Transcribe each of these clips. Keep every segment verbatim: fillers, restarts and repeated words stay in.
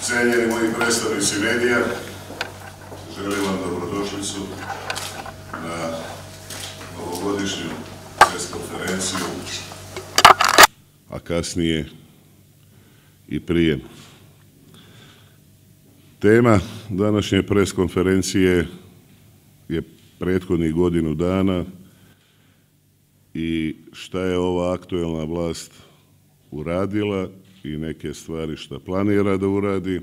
Cijenjeni moji predstavnici medija, želim vam dobrodošlicu na ovogodišnju preskonferenciju, a kasnije i prije. Tema današnje preskonferencije je prethodnih godinu dana i šta je ova aktuelna vlast uradila i neke stvari što planira da uradi.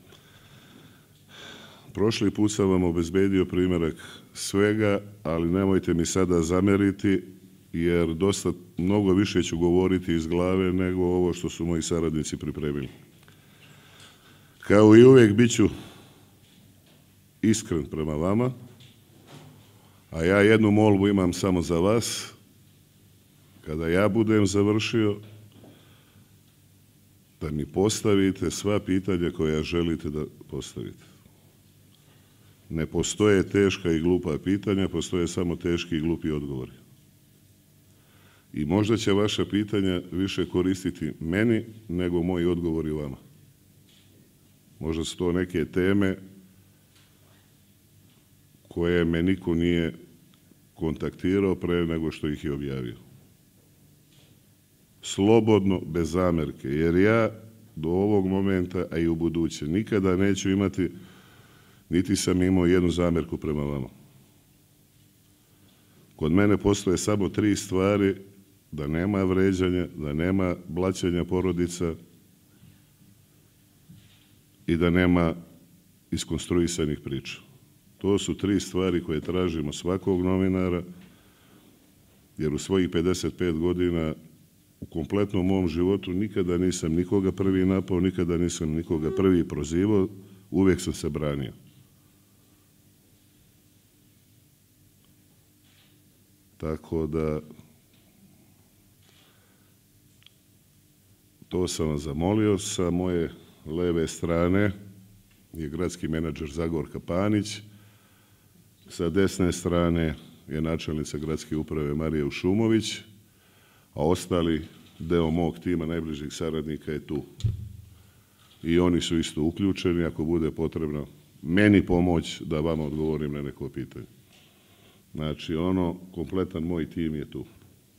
Prošli put sam vam obezbedio primjerak svega, ali nemojte mi sada zameriti, jer dosta, mnogo više ću govoriti iz glave nego ovo što su moji saradnici pripremili. Kao i uvijek bit ću iskren prema vama, a ja jednu molbu imam samo za vas. Kada ja budem završio, da mi postavite sva pitanja koja želite da postavite. Ne postoje teška i glupa pitanja, postoje samo teški i glupi odgovori. I možda će vaša pitanja više koristiti meni nego moji odgovori vama. Možda su to neke teme koje me niko nije kontaktirao pre nego što ih je objavio. Slobodno, bez zamerke, jer ja do ovog momenta, a i u buduće, nikada neću imati, niti sam imao jednu zamerku prema vama. Kod mene postoje samo tri stvari: da nema vređanja, da nema blaćenja porodica i da nema iskonstruisanih priča. To su tri stvari koje tražimo svakog novinara, jer u svojih pedeset pet godina u kompletnom mom životu nikada nisam nikoga prvi napao, nikada nisam nikoga prvi prozivao, uvijek sam se branio. Tako da, to sam vas zamolio. Sa moje leve strane je gradski menadžer Zagorka Panić, sa desne strane je načelnica gradske uprave Marija Ušumović, a ostali deo mog tima najbližih saradnika je tu. I oni su isto uključeni, ako bude potrebno meni pomoć da vama odgovorim na neko pitanje. Znači, ono, kompletan moj tim je tu.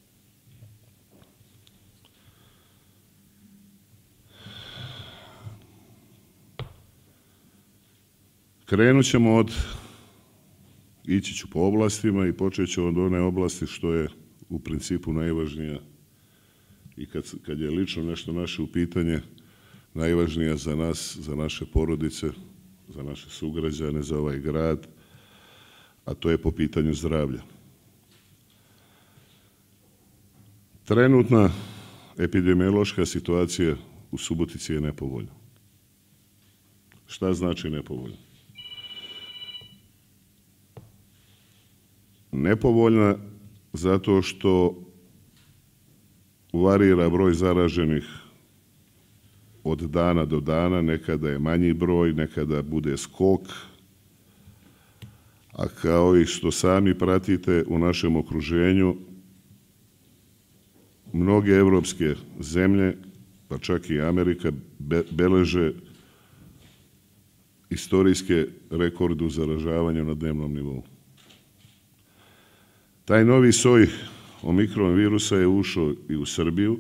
Krenut ćemo od, ići ću po oblastima i počet ću od one oblasti što je u principu najvažnija i kad, kad je lično nešto naše u pitanje, najvažnija za nas, za naše porodice, za naše sugrađane, za ovaj grad, a to je po pitanju zdravlja. Trenutna epidemiološka situacija u Subotici je nepovoljna. Šta znači nepovoljna? Nepovoljna zato što varira broj zaraženih od dana do dana, nekada je manji broj, nekada bude skok, a kao i što sami pratite u našem okruženju, mnoge evropske zemlje, pa čak i Amerika, be, beleže istorijske rekorde u zaražavanju na dnevnom nivou. Taj novi soj omikron virusa je ušao i u Srbiju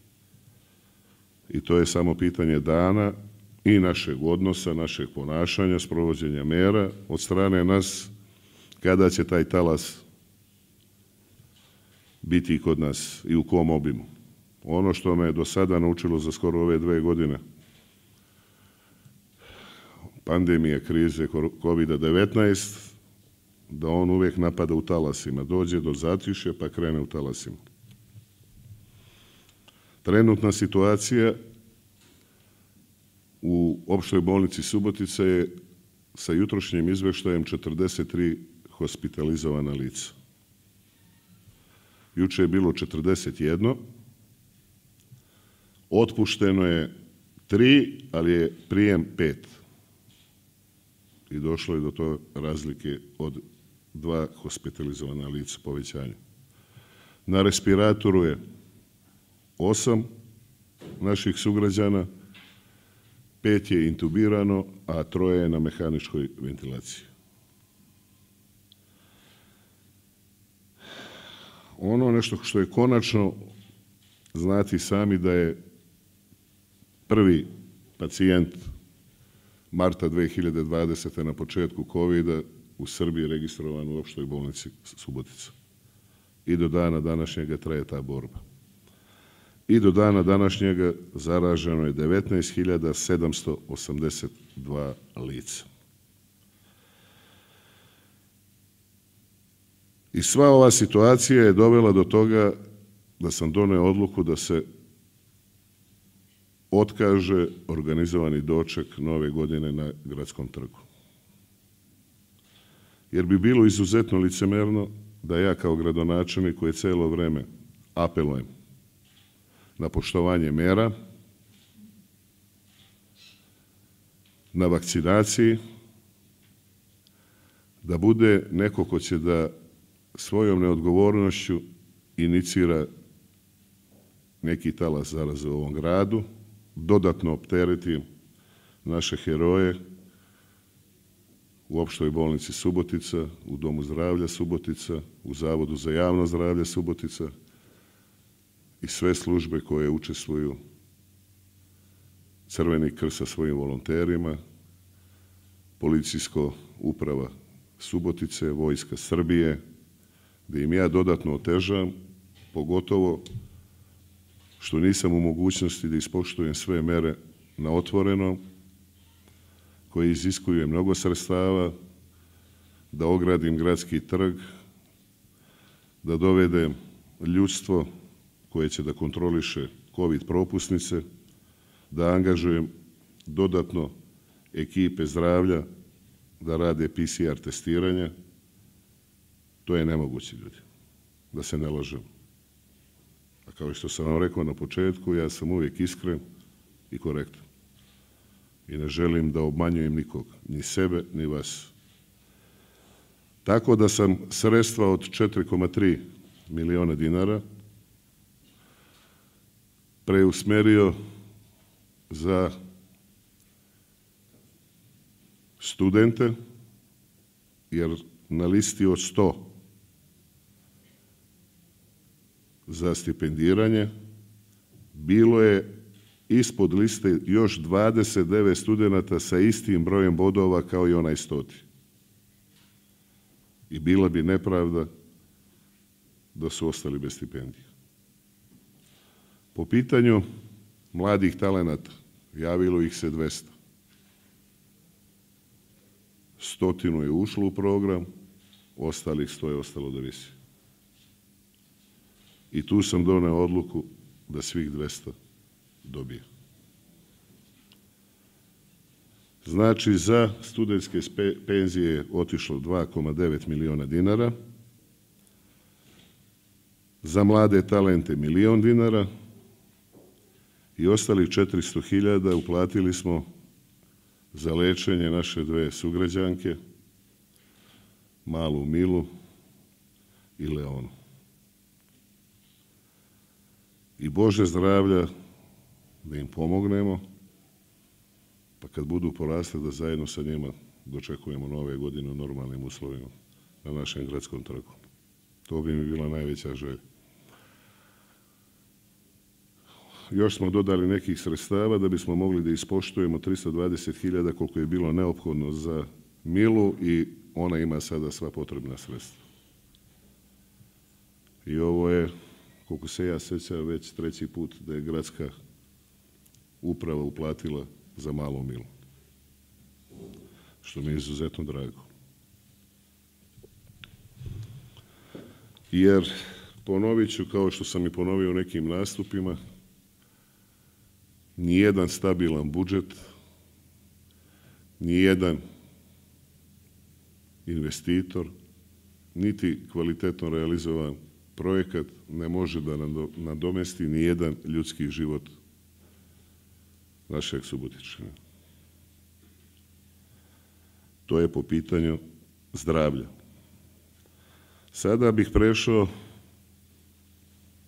i to je samo pitanje dana i našeg odnosa, našeg ponašanja, sprovođenja mera od strane nas, kada će taj talas biti kod nas i u kom obimu. Ono što me do sada naučilo za skoro ove dve godine, pandemija krize kovida devetnaest, da on uvijek napada u talasima, dođe do zatišja pa krene u talasima. Trenutna situacija u opštoj bolnici Subotica je sa jutrošnjim izveštajem četrdeset tri hospitalizovana lica. Juče je bilo četrdeset jedno, otpušteno je tri, ali je prijem pet. I došlo je do to razlike od dva hospitalizovana lica povećanja. Na respiratoru je osam naših sugrađana pet je intubirano, a troje je na mehaničkoj ventilaciji. Ono nešto što je konačno, znati sami da je prvi pacijent marta dve hiljade dvadesete na početku kovida u Srbiji registrovan u opštoj bolnici Subotica. I do dana današnjega traje ta borba. I do dana današnjega zaraženo je devetnaest hiljada sedamsto osamdeset dva lica. I sva ova situacija je dovela do toga da sam doneo odluku da se otkaže organizovani doček nove godine na Gradskom trgu. Jer bi bilo izuzetno licemerno da ja kao gradonačelnik koji celo vreme apelujem na poštovanje mera, na vakcinaciji, da bude neko ko će da svojom neodgovornošću inicira neki talas zaraze u ovom gradu, dodatno optereti naše heroje u opštoj bolnici Subotica, u Domu zdravlja Subotica, u Zavodu za javno zdravlje Subotica i sve službe koje učestvuju, Crveni krst sa svojim volonterima, policijsko uprava Subotice, Vojska Srbije, gde im ja dodatno otežam, pogotovo što nisam u mogućnosti da ispoštujem sve mere na otvoreno, koje iziskuje mnogo sredstava, da ogradim Gradski trg, da dovedem ljudstvo koje će da kontroliše COVID propusnice, da angažujem dodatno ekipe zdravlja da rade P C R testiranja. To je nemoguće, ljudi, da se ne lažem. A kao što sam vam rekao na početku, ja sam uvijek iskren i korektan. I ne želim da obmanjujem nikog, ni sebe, ni vas. Tako da sam sredstva od četiri zarez tri miliona dinara preusmerio za studente, jer na listi od sto za stipendiranje bilo je ispod liste još dvadeset devet studenta sa istim brojem bodova kao i onaj stoti. I bila bi nepravda da su ostali bez stipendija. Po pitanju mladih talenata, javilo ih se dvesta. Stotinu je ušlo u program, ostalih sto je ostalo da visi. I tu sam doneo odluku da svih dvesta dobije. Znači, za studentske penzije je otišlo dva zarez devet miliona dinara, za mlade talente milion dinara i ostalih četiristo hiljada uplatili smo za lečenje naše dve sugrađanke, malu Milu i Leonu. I Bože zdravlja da im pomognemo, pa kad budu porasle da zajedno sa njima dočekujemo nove godine u normalnim uslovima na našem Gradskom trgu. To bi mi bila najveća želja. Još smo dodali nekih sredstava da bismo mogli da ispoštujemo tristo dvadeset hiljada koliko je bilo neophodno za Milu i ona ima sada sva potrebna sredstva. I ovo je, koliko se ja sećam, već treći put da je gradska uprava uplatila za malu Milu, što mi je izuzetno drago. Jer, ponovit ću, kao što sam i ponovio u nekim nastupima, nijedan stabilan budžet, nijedan investitor, niti kvalitetno realizovan projekat ne može da nadomesti nijedan ljudski život našeg Subotičana. To je po pitanju zdravlja. Sada bih prešao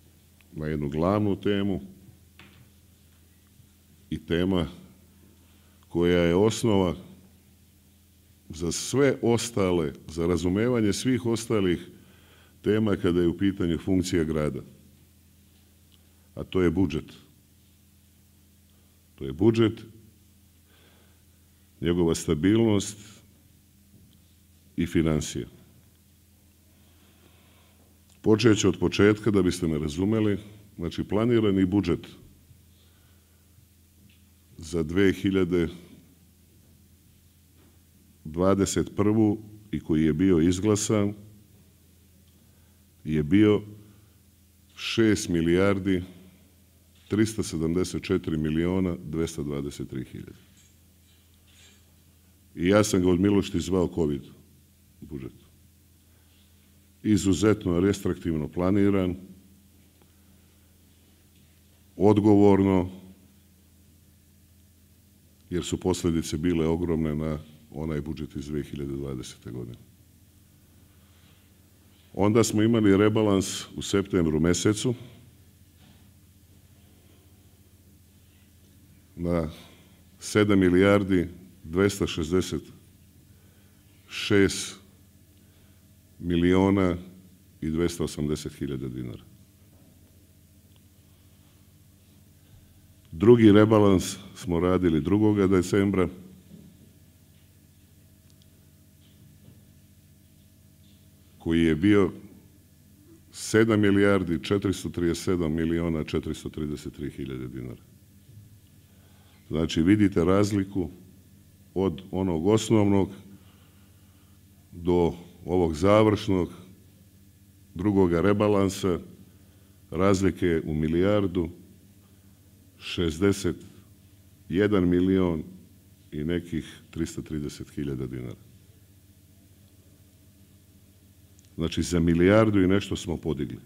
na jednu glavnu temu i tema koja je osnova za sve ostale, za razumevanje svih ostalih tema kada je u pitanju funkcija grada. A to je budžet. To je budžet, njegova stabilnost i financije. Počet ću od početka da biste me razumeli. Znači, planirani budžet za dve hiljade dvadeset prvu i koji je bio izglasan je bio šest milijardi trista sedamdeset četiri miliona dvesta dvadeset tri hiljade. I ja sam ga od milošti zvao COVID budžet. Izuzetno restriktivno planiran, odgovorno, jer su posljedice bile ogromne na onaj budžet iz dve hiljade dvadesete. godine. Onda smo imali rebalans u septembru mesecu na sedam milijardi dvesta šezdeset šest miliona i dvesta osamdeset hiljada dinara. Drugi rebalans smo radili drugog decembra koji je bio sedam milijardi četiristo trideset sedam miliona četiristo trideset tri hiljade dinara. Znači, vidite razliku od onog osnovnog do ovog završnog drugoga rebalansa, razlike u milijardu šezdeset jedan milion i nekih trista trideset hiljada dinara. Znači, za milijardu i nešto smo podigli.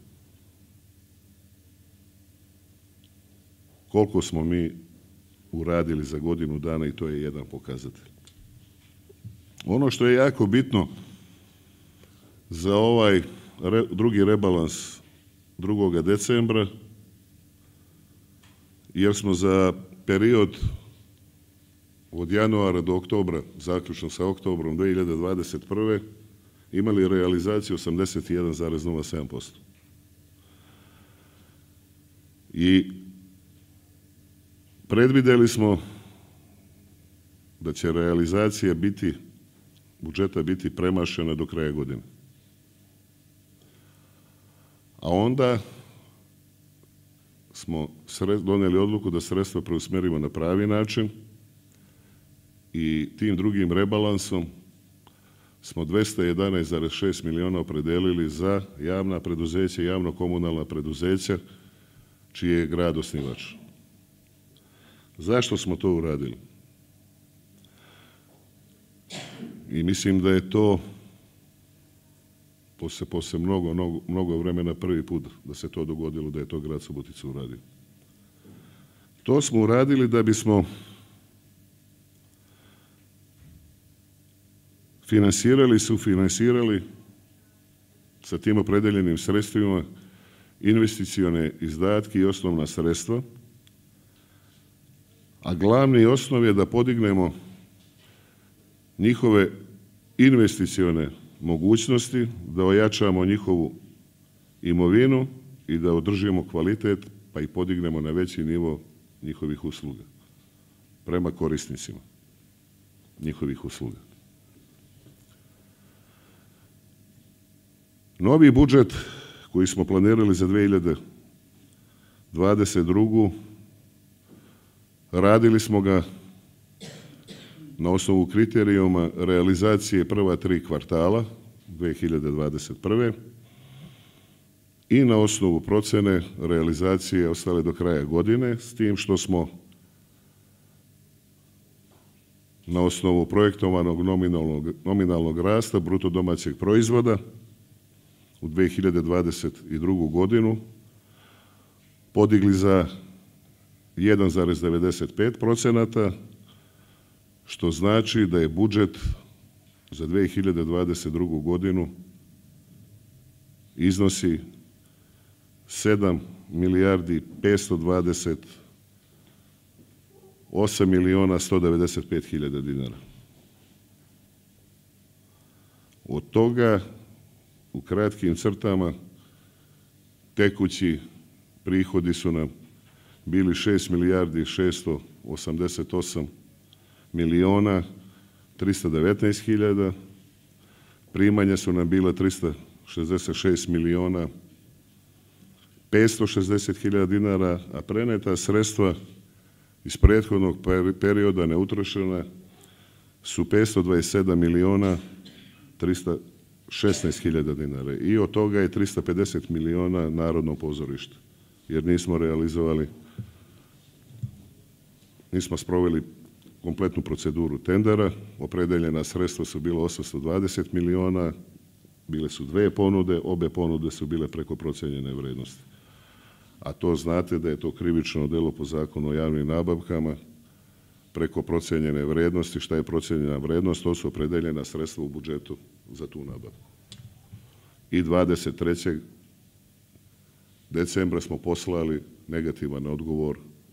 Koliko smo mi uradili za godinu dana, i to je jedan pokazatelj. Ono što je jako bitno za ovaj re, drugi rebalans drugog decembra, jer smo za period od januara do oktobra, zaključno sa oktobrom dve hiljade dvadeset prve. imali realizaciju osamdeset jedan zarez nula sedam posto. I predvidjeli smo da će realizacija biti, budžeta biti premašena do kraja godine. A onda smo donijeli odluku da sredstva preusmjerimo na pravi način i tim drugim rebalansom smo dvesta jedanaest zarez šest miliona opredelili za javna preduzeća, javno-komunalna preduzeća, čiji je grad osnivač. Zašto smo to uradili? I mislim da je to posle, posle mnogo, mnogo, mnogo vremena prvi put da se to dogodilo, da je to grad Subotica uradio. To smo uradili da bismo finansirali, sufinansirali sa tim opredeljenim sredstvima investicione izdatke i osnovna sredstva, a glavni osnov je da podignemo njihove investicione mogućnosti, da ojačamo njihovu imovinu i da održimo kvalitet, pa i podignemo na veći nivo njihovih usluga prema korisnicima njihovih usluga. Novi budžet koji smo planirali za dve hiljade dvadeset drugu. radili smo ga na osnovu kriterijuma realizacije prva tri kvartala dve hiljade dvadeset prve. i na osnovu procene realizacije ostale do kraja godine, s tim što smo na osnovu projektovanog nominalnog, nominalnog rasta bruto domaćeg proizvoda u dve hiljade dvadeset drugu. godinu podigli za jedan zarez devedeset pet posto, što znači da je budžet za dve hiljade dvadeset drugu. godinu iznosi sedam milijardi petsto dvadeset osam miliona sto devedeset pet hiljada dinara. Od toga u kratkim crtama tekući prihodi su nam bili šest milijardi šesto osamdeset osam miliona tristo devetnaest hiljada, primanja su nam bila tristo šezdeset šest miliona petsto šezdeset hiljada dinara, a preneta sredstva iz prethodnog perioda neutrošena su petsto dvadeset sedam miliona tristo šesnaest hiljada dinara i od toga je tristo pedeset miliona Narodno pozorište, jer nismo realizovali, nismo sproveli kompletnu proceduru tendera. Opredeljena sredstva su bila osamsto dvadeset miliona, bile su dve ponude, obe ponude su bile preko procijenjene vrednosti. A to znate da je to krivično delo po Zakonu o javnim nabavkama, preko procijenjene vrednosti. Šta je procijenjena vrednost? To su opredeljena sredstva u budžetu za tu nabavku. I dvadeset trećeg decembra smo poslali negativan odgovor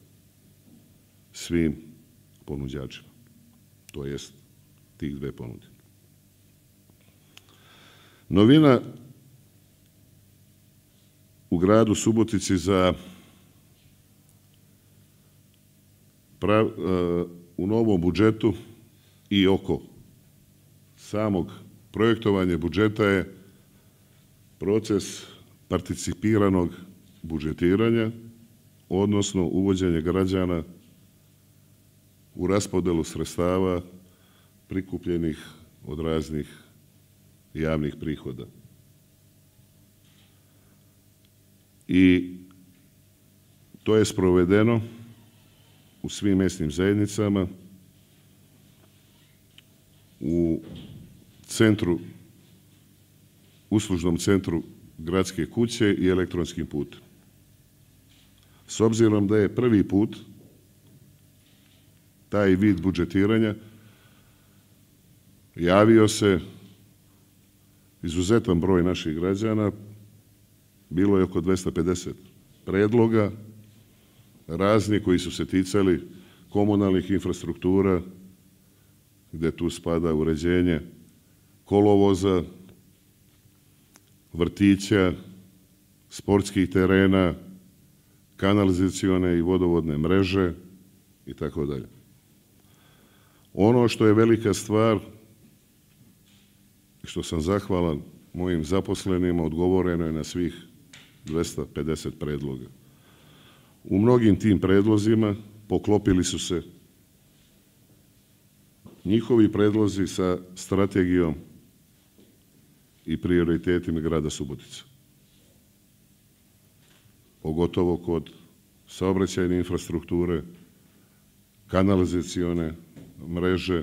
svim ponuđačima, to jest tih dve ponude. Novina u gradu Subotici za prav, u novom budžetu i oko samog projektovanja budžeta je proces participiranog budžetiranja, odnosno uvođenje građana u raspodelu sredstava prikupljenih od raznih javnih prihoda. I to je sprovedeno u svim mjesnim zajednicama, u centru, uslužnom centru gradske kuće i elektronskim putem. S obzirom da je prvi put taj vid budžetiranja, javio se izuzetan broj naših građana, bilo je oko dvesta pedeset predloga, razni koji su se ticali komunalnih infrastruktura, gde tu spada uređenje kolovoza, vrtića, sportskih terena, kanalizacione i vodovodne mreže i tako dalje. Ono što je velika stvar, što sam zahvalan mojim zaposlenima, odgovoreno je na svih dvesta pedeset predloga. U mnogim tim predlozima poklopili su se njihovi predlozi sa strategijom i prioritetima grada Subotica. Pogotovo kod saobraćajne infrastrukture, kanalizacione mreže,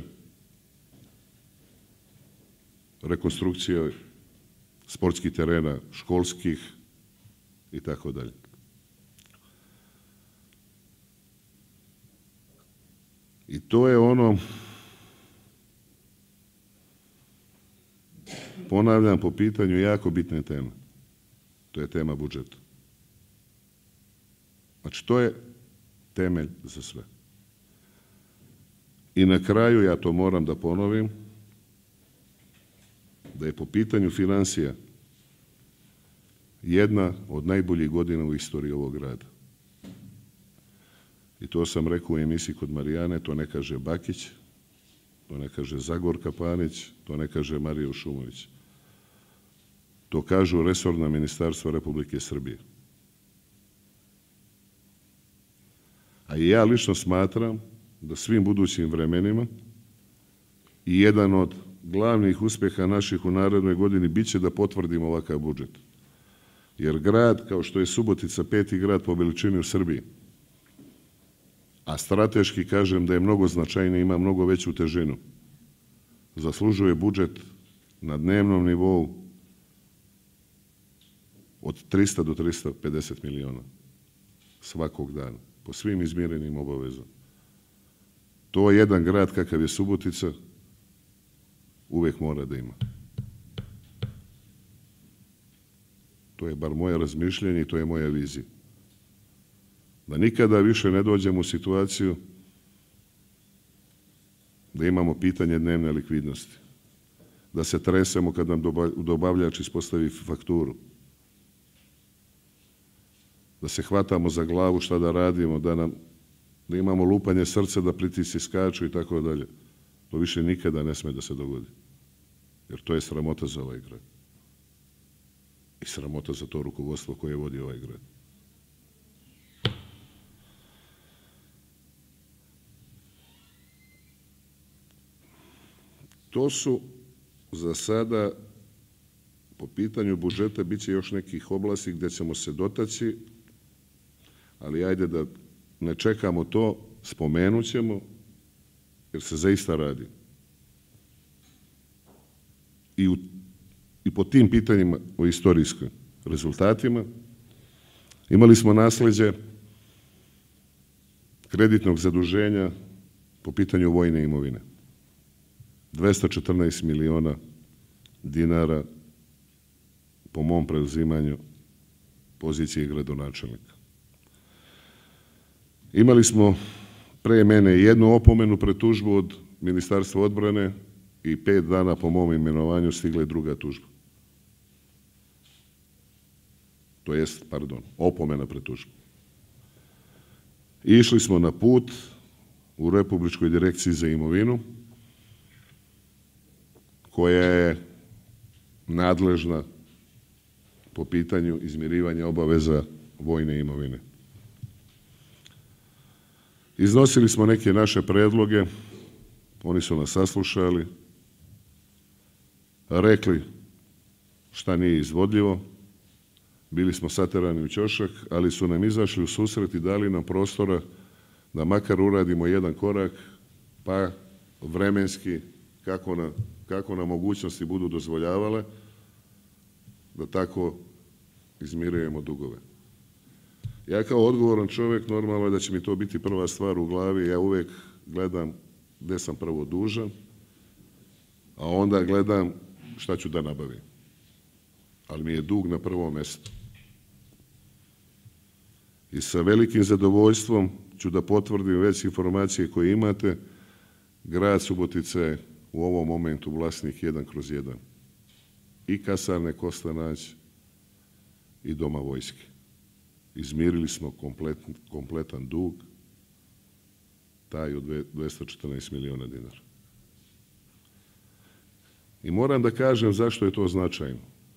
rekonstrukcija sportskih terena, školskih i tako dalje. I to je ono, ponavljam, po pitanju jako bitne teme. To je tema budžeta. Znači, to je temelj za sve. I na kraju, ja to moram da ponovim, da je po pitanju financija jedna od najboljih godina u istoriji ovog grada. I to sam rekao u emisiji kod Marijane, to ne kaže Bakić, to ne kaže Zagorka Panić, to ne kaže Marija Ušumović. To kažu resorna ministarstva Republike Srbije. A i ja lično smatram da svim budućim vremenima i jedan od glavnih uspjeha naših u narednoj godini biće da potvrdimo ovakav budžet. Jer grad, kao što je Subotica, peti grad po veličini u Srbiji, a strateški kažem da je mnogo značajniji, ima mnogo veću težinu, zaslužuje budžet na dnevnom nivou od trista do trista pedeset miliona svakog dana, po svim izmirenim obavezama. To je jedan grad kakav je Subotica uvek mora da ima. To je bar moje razmišljanje i to je moja vizija. Da nikada više ne dođemo u situaciju da imamo pitanje dnevne likvidnosti, da se tresemo kad nam dobavljač ispostavi fakturu, da se hvatamo za glavu šta da radimo, da, nam, da imamo lupanje srca, da pritisci skaču i tako dalje. To više nikada ne sme da se dogodi. Jer to je sramota za ovaj grad. I sramota za to rukovodstvo koje vodi ovaj grad. To su za sada, po pitanju budžeta, bit će još nekih oblasti gdje ćemo se dotaći, ali ajde da ne čekamo to, spomenut ćemo, jer se zaista radi. I, u, i po tim pitanjima o istorijskim rezultatima imali smo nasleđe kreditnog zaduženja po pitanju vojne imovine. dvesta četrnaest miliona dinara po mom preuzimanju pozicije gradonačelnika. Imali smo pre mene jednu opomenu pred tužbu od Ministarstva odbrane i pet dana po mom imenovanju stigla je druga tužba. To jest, pardon, opomena pred tužbu. I išli smo na put u Republičkoj direkciji za imovinu, koja je nadležna po pitanju izmirivanja obaveza vojne imovine. Iznosili smo neke naše predloge, oni su nas saslušali, rekli šta nije izvodljivo, bili smo saterani u ćošak, ali su nam izašli u susret i dali nam prostora da makar uradimo jedan korak, pa vremenski, kako na, kako na mogućnosti budu dozvoljavale, da tako izmirujemo dugove. Ja kao odgovoran čovjek, normalno je da će mi to biti prva stvar u glavi, ja uvijek gledam gdje sam prvo dužan, a onda gledam šta ću da nabavim. Ali mi je dug na prvom mjestu. I sa velikim zadovoljstvom ću da potvrdim već informacije koje imate, grad Subotica je u ovom momentu vlasnik jedan kroz jedan. I kasarne Kostanać i Doma vojske. Izmirili smo komplet, kompletan dug, taj od dvesta četrnaest miliona dinara. I moram da kažem zašto je to značajno.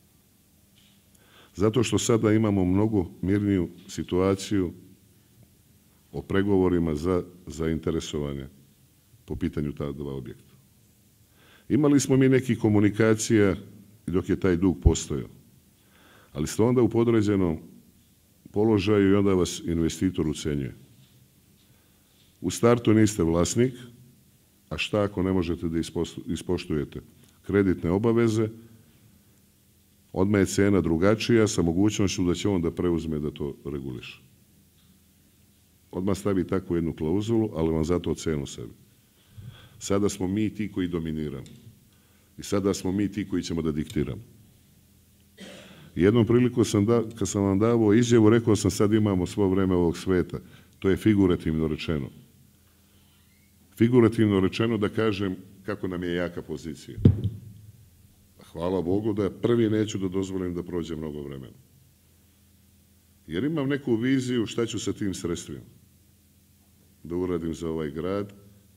Zato što sada imamo mnogo mirniju situaciju o pregovorima za zainteresovanje po pitanju ta dva objekta. Imali smo mi nekih komunikacija dok je taj dug postojao, ali ste onda u podređenom položaju i onda vas investitor ucenjuje. U startu niste vlasnik, a šta ako ne možete da ispoštujete kreditne obaveze, odmah je cena drugačija sa mogućnošću da će on da preuzme da to reguliše. Odmah stavi takvu jednu klauzulu, ali vam zato cenu sebi. Sada smo mi ti koji dominiramo. I sada smo mi ti koji ćemo da diktiramo. Jednom priliku sam da, kad sam vam davao izjavu, rekao sam sad imamo svo vreme ovog sveta. To je figurativno rečeno. Figurativno rečeno da kažem kako nam je jaka pozicija. Hvala Bogu da prvi neću da dozvolim da prođe mnogo vremena. Jer imam neku viziju šta ću sa tim sredstvima da uradim za ovaj grad,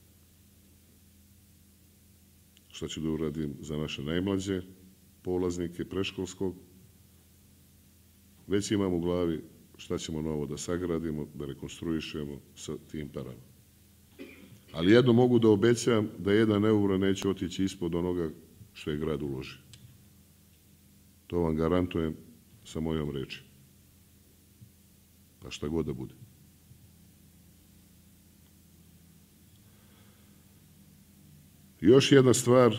šta ću da uradim za naše najmlađe polaznike preškolskog. Već imam u glavi šta ćemo novo da sagradimo, da rekonstruišemo sa tim parama. Ali jedno mogu da obećam da jedan euro neće otići ispod onoga što je grad uložio. To vam garantujem sa mojom reči. Pa šta god da bude. Još jedna stvar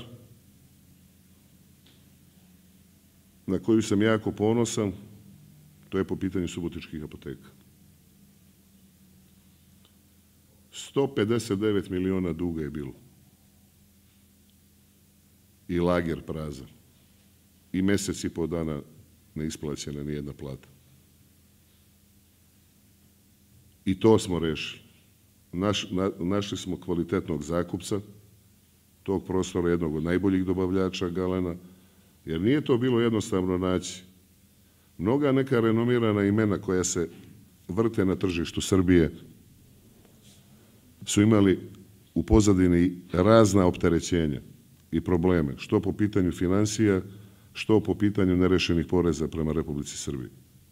na koju sam jako ponosan, to je po pitanju subotičkih apoteka. sto pedeset devet miliona duga je bilo. I lager prazan. I mjesec i pol dana neisplaćena nijedna plata. I to smo rešili. Naš, na, našli smo kvalitetnog zakupca tog prostora jednog od najboljih dobavljača galena, jer nije to bilo jednostavno naći. Mnoga neka renomirana imena koja se vrte na tržištu Srbije su imali u pozadini razna opterećenja i probleme, što po pitanju financija, što po pitanju nerešenih poreza prema Republici Srbiji.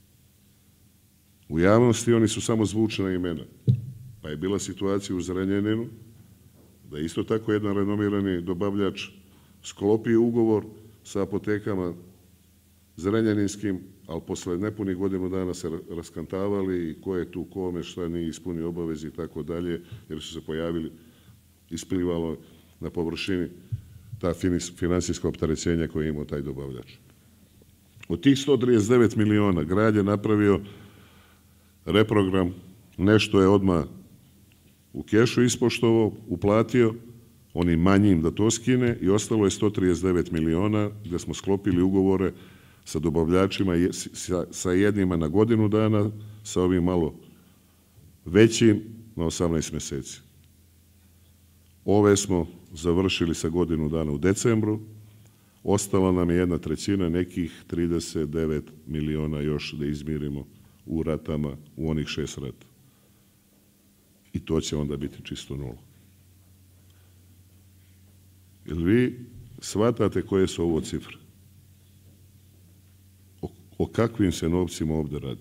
U javnosti oni su samo zvučna imena, pa je bila situacija u Zrenjaninu da isto tako jedan renomirani dobavljač sklopio ugovor sa apotekama zrenjaninskim, ali posle nepunih godinu dana se raskantavali i ko je tu kome, šta nije ispunio obavezi i tako dalje, jer su se pojavili, isplivalo na površini ta finansijska opterećenja koje je imao taj dobavljač. Od tih sto trideset devet miliona grad je napravio reprogram, nešto je odmah u kešu ispoštovao, uplatio, onim manjim da to skine i ostalo je sto trideset devet miliona gde smo sklopili ugovore sa dobavljačima, sa jednima na godinu dana, sa ovim malo većim na osamnaest meseci. Ove smo završili sa godinu dana u decembru, ostala nam je jedna trećina, nekih trideset devet miliona još da izmirimo u ratama, u onih šest rata. I to će onda biti čisto nula. Jel vi shvatate koje su ovo cifre? O, o kakvim se novcima ovde radi?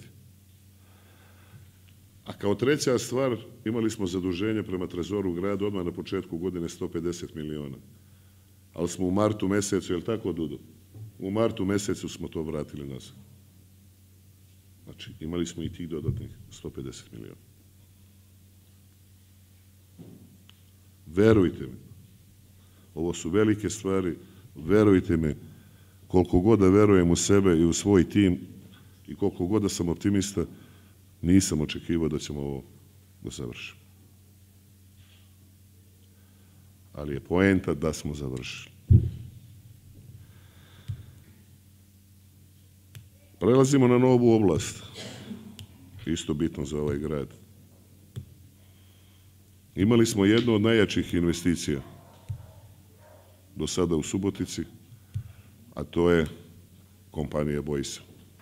A kao treća stvar, imali smo zaduženje prema Trezoru grada odmah na početku godine sto pedeset miliona. Ali smo u martu mesecu, je li tako, Dudo? U martu mesecu smo to vratili nazad. Znači, imali smo i tih dodatnih sto pedeset miliona. Verujte mi, ovo su velike stvari, verujte mi, koliko god da verujem u sebe i u svoj tim i koliko god da sam optimista, nisam očekivao da ćemo ovo da završimo. Ali je poenta da smo završili. Prelazimo na novu oblast, isto bitno za ovaj grad. Imali smo jednu od najjačih investicija do sada u Subotici, a to je kompanija Boysa.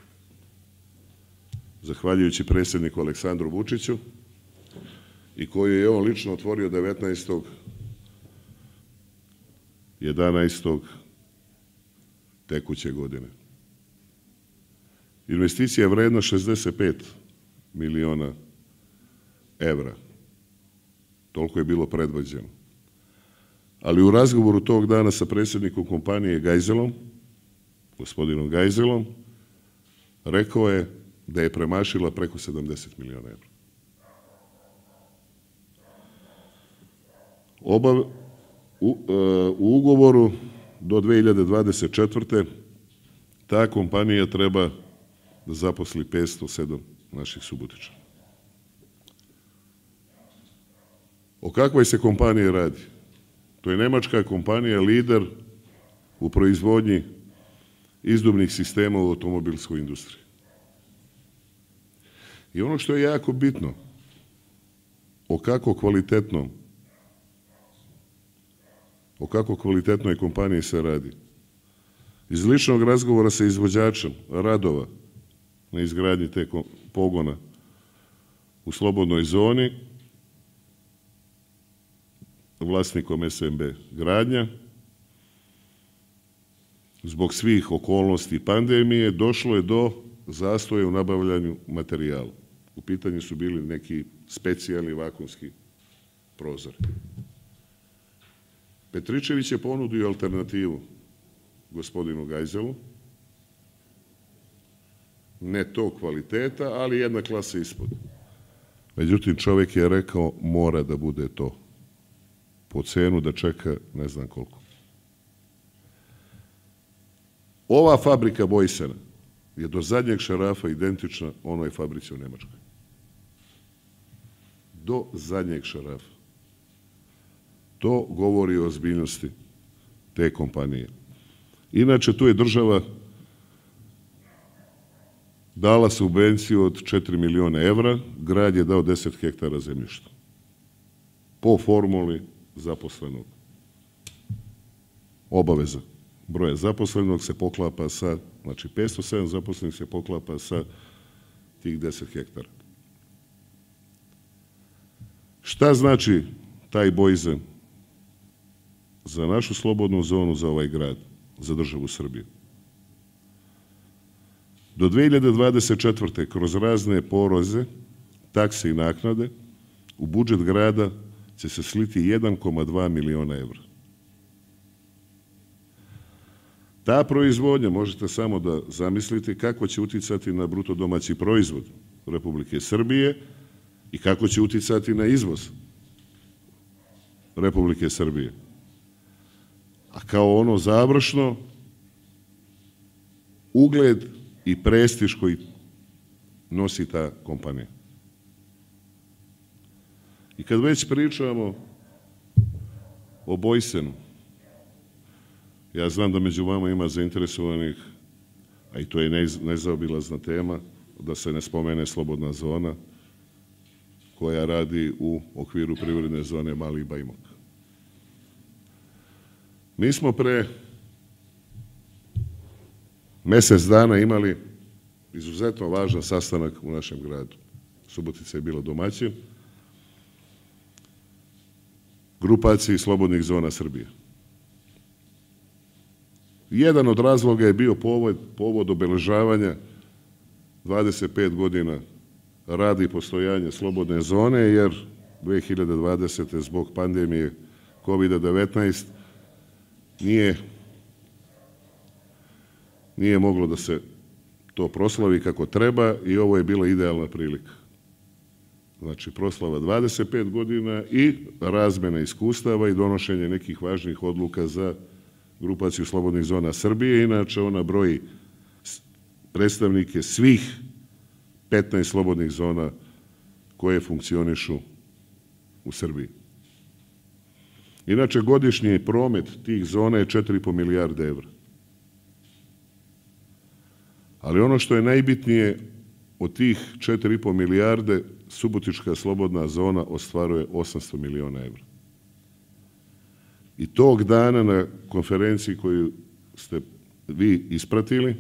Zahvaljujući predsjedniku Aleksandru Vučiću i koju je on lično otvorio devetnaestog jedanaestog tekuće godine. Investicija je vredna šezdeset pet miliona evra. Toliko je bilo predviđeno. Ali u razgovoru tog dana sa predsjednikom kompanije Gajzelom, gospodinom Gajzelom, rekao je da je premašila preko sedamdeset miliona evra. Obav, u, u ugovoru do dve hiljade dvadeset četvrte ta kompanija treba da zaposli petsto sedam naših Subotičana. O kakvoj se kompaniji radi? To je nemačka kompanija, lider u proizvodnji izduvnih sistema u automobilskoj industriji. I ono što je jako bitno, o kako kvalitetnom, o kako kvalitetnoj kompaniji se radi. Iz ličnog razgovora sa izvođačem radova na izgradnji te pogona u slobodnoj zoni, vlasnikom es em be gradnja, zbog svih okolnosti pandemije došlo je do zastoja u nabavljanju materijala. U pitanju su bili neki specijalni vakumski prozori. Petričević je ponudio alternativu gospodinu Gajzelu, ne tog kvaliteta, ali jedna klasa ispod. Međutim, čovjek je rekao mora da bude to. Po cenu da čeka ne znam koliko. Ova fabrika Boysena je do zadnjeg šarafa identična onoj fabrici u Nemačkoj. Do zadnjeg šarafa. To govori o ozbiljnosti te kompanije. Inače, tu je država dala subvenciju od četiri miliona evra, grad je dao deset hektara zemljišta. Po formuli zaposlenog. obaveza broja zaposlenog se poklapa sa, znači petsto sedam zaposlenih se poklapa sa tih deset hektara. Šta znači taj bojzen za našu slobodnu zonu, za ovaj grad, za državu Srbiju? Do dve hiljade dvadeset četvrte kroz razne poreze, takse i naknade u budžet grada će se sliti jedan zarez dva miliona evra. Ta proizvodnja, možete samo da zamislite kako će uticati na bruto domaći proizvod Republike Srbije i kako će uticati na izvoz Republike Srbije. A kao ono završno, ugled i prestiž koji nosi ta kompanija. I kad već pričamo o Bojsenu, ja znam da među vama ima zainteresovanih, a i to je nezaobilazna tema, da se ne spomene slobodna zona koja radi u okviru privredne zone Mali Bajmok. Mi smo pre mesec dana imali izuzetno važan sastanak u našem gradu. Subotica je bila domaćin grupaciji slobodnih zona Srbije. Jedan od razloga je bio povod, povod obeležavanja dvadeset pet godina rada i postojanja slobodne zone, jer dve hiljade dvadesete zbog pandemije kovida devetnaest nije, nije moglo da se to proslavi kako treba i ovo je bila idealna prilika. Znači, proslava dvadeset pet godina i razmena iskustava i donošenje nekih važnih odluka za grupaciju slobodnih zona Srbije. Inače, ona broji predstavnike svih petnaest slobodnih zona koje funkcionišu u Srbiji. Inače, godišnji promet tih zona je četiri i po milijarde evra. Ali ono što je najbitnije, od tih četiri i po milijarde Subotička slobodna zona ostvaruje osamsto miliona evra. I tog dana na konferenciji koju ste vi ispratili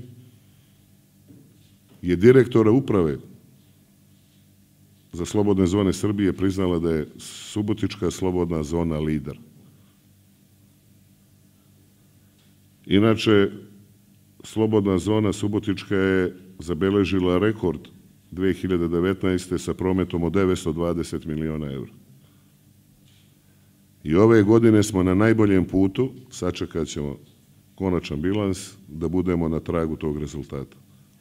je direktora uprave za slobodne zone Srbije priznala da je Subotička slobodna zona lider. Inače, slobodna zona Subotička je zabeležila rekord dve hiljade devetnaeste. sa prometom od devetsto dvadeset miliona evra. I ove godine smo na najboljem putu, sačekat ćemo konačan bilans, da budemo na tragu tog rezultata.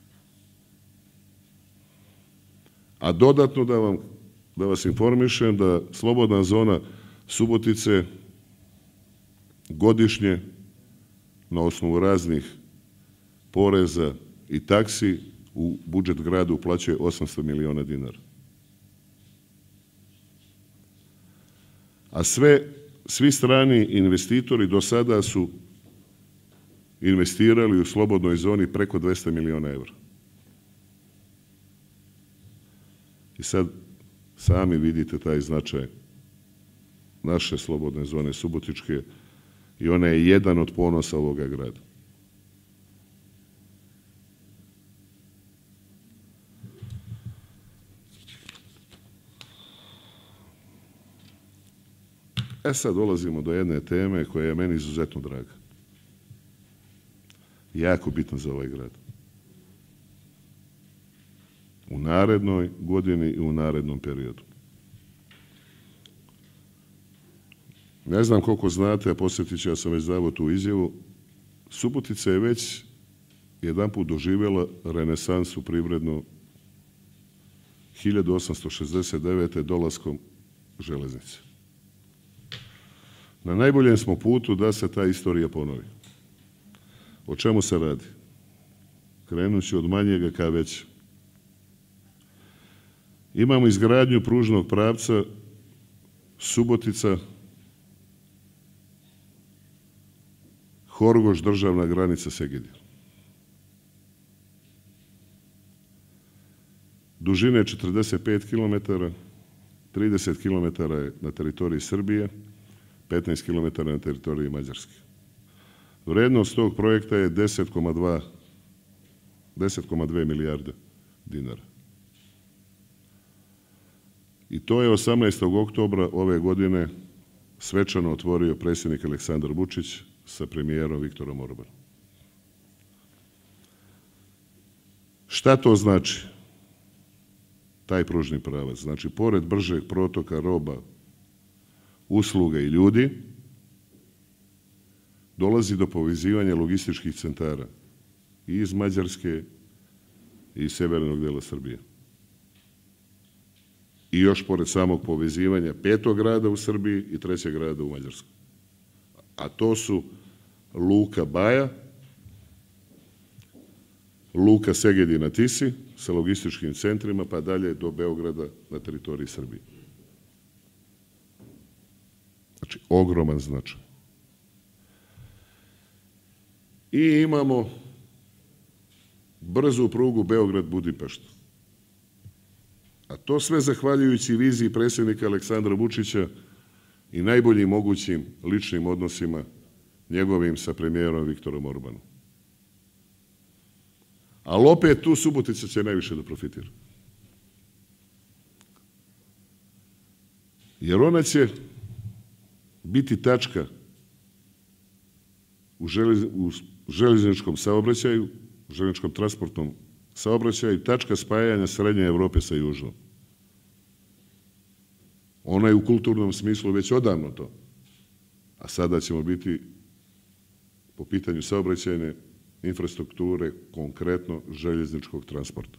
A dodatno da, vam, da vas informišem da slobodna zona Subotice godišnje na osnovu raznih poreza i taksi u budžet grada uplaćuje osamsto miliona dinara. A sve, svi strani investitori do sada su investirali u slobodnoj zoni preko dvesta miliona evra. I sad sami vidite taj značaj naše slobodne zone Subotičke i ona je jedan od ponosa ovoga grada. E sad dolazimo do jedne teme koja je meni izuzetno draga. Jako bitna za ovaj grad. U narednoj godini i u narednom periodu. Ne znam koliko znate, a posjetit ću, ja sam već dao tu izjavu, Subotica je već jedan put doživjela renesansu privrednu hiljadu osamsto šezdeset devete. dolaskom železnice. Na najboljem smo putu da se ta istorija ponovi. O čemu se radi? Krenut ću od manjega ka većem. Imamo izgradnju pružnog pravca Subotica, Horgoš, državna granica Segedin. Dužine je četrdeset pet kilometara, trideset kilometara je na teritoriji Srbije, petnaest kilometara na teritoriji Mađarske. Vrednost tog projekta je deset zarez dve milijarde dinara. I to je osamnaestog oktobra ove godine svečano otvorio predsjednik Aleksandar Vučić sa premijerom Viktorom Orbanom. Šta to znači? Taj pružni pravac. Znači, pored bržeg protoka roba, usluga i ljudi, dolazi do povezivanja logističkih centara i iz Mađarske i iz severnog dela Srbije. I još pored samog povezivanja petog grada u Srbiji i trećeg grada u Mađarskoj. A to su Luka Baja, Luka Segedin na Tisi sa logističkim centrima, pa dalje do Beograda na teritoriji Srbije. Znači, ogroman značaj. I imamo brzu prugu Beograd-Budimpešta. A to sve zahvaljujući viziji predsjednika Aleksandra Vučića i najboljim mogućim ličnim odnosima njegovim sa premijerom Viktorom Orbanom. Ali opet tu Subotica će najviše da profitira. Jer ona će biti tačka u železničkom saobraćaju, u železničkom transportnom saobraćaju, tačka spajanja srednje Evrope sa južnom. Ona je u kulturnom smislu već odavno to. A sada ćemo biti po pitanju saobraćajne infrastrukture, konkretno željezničkog transporta.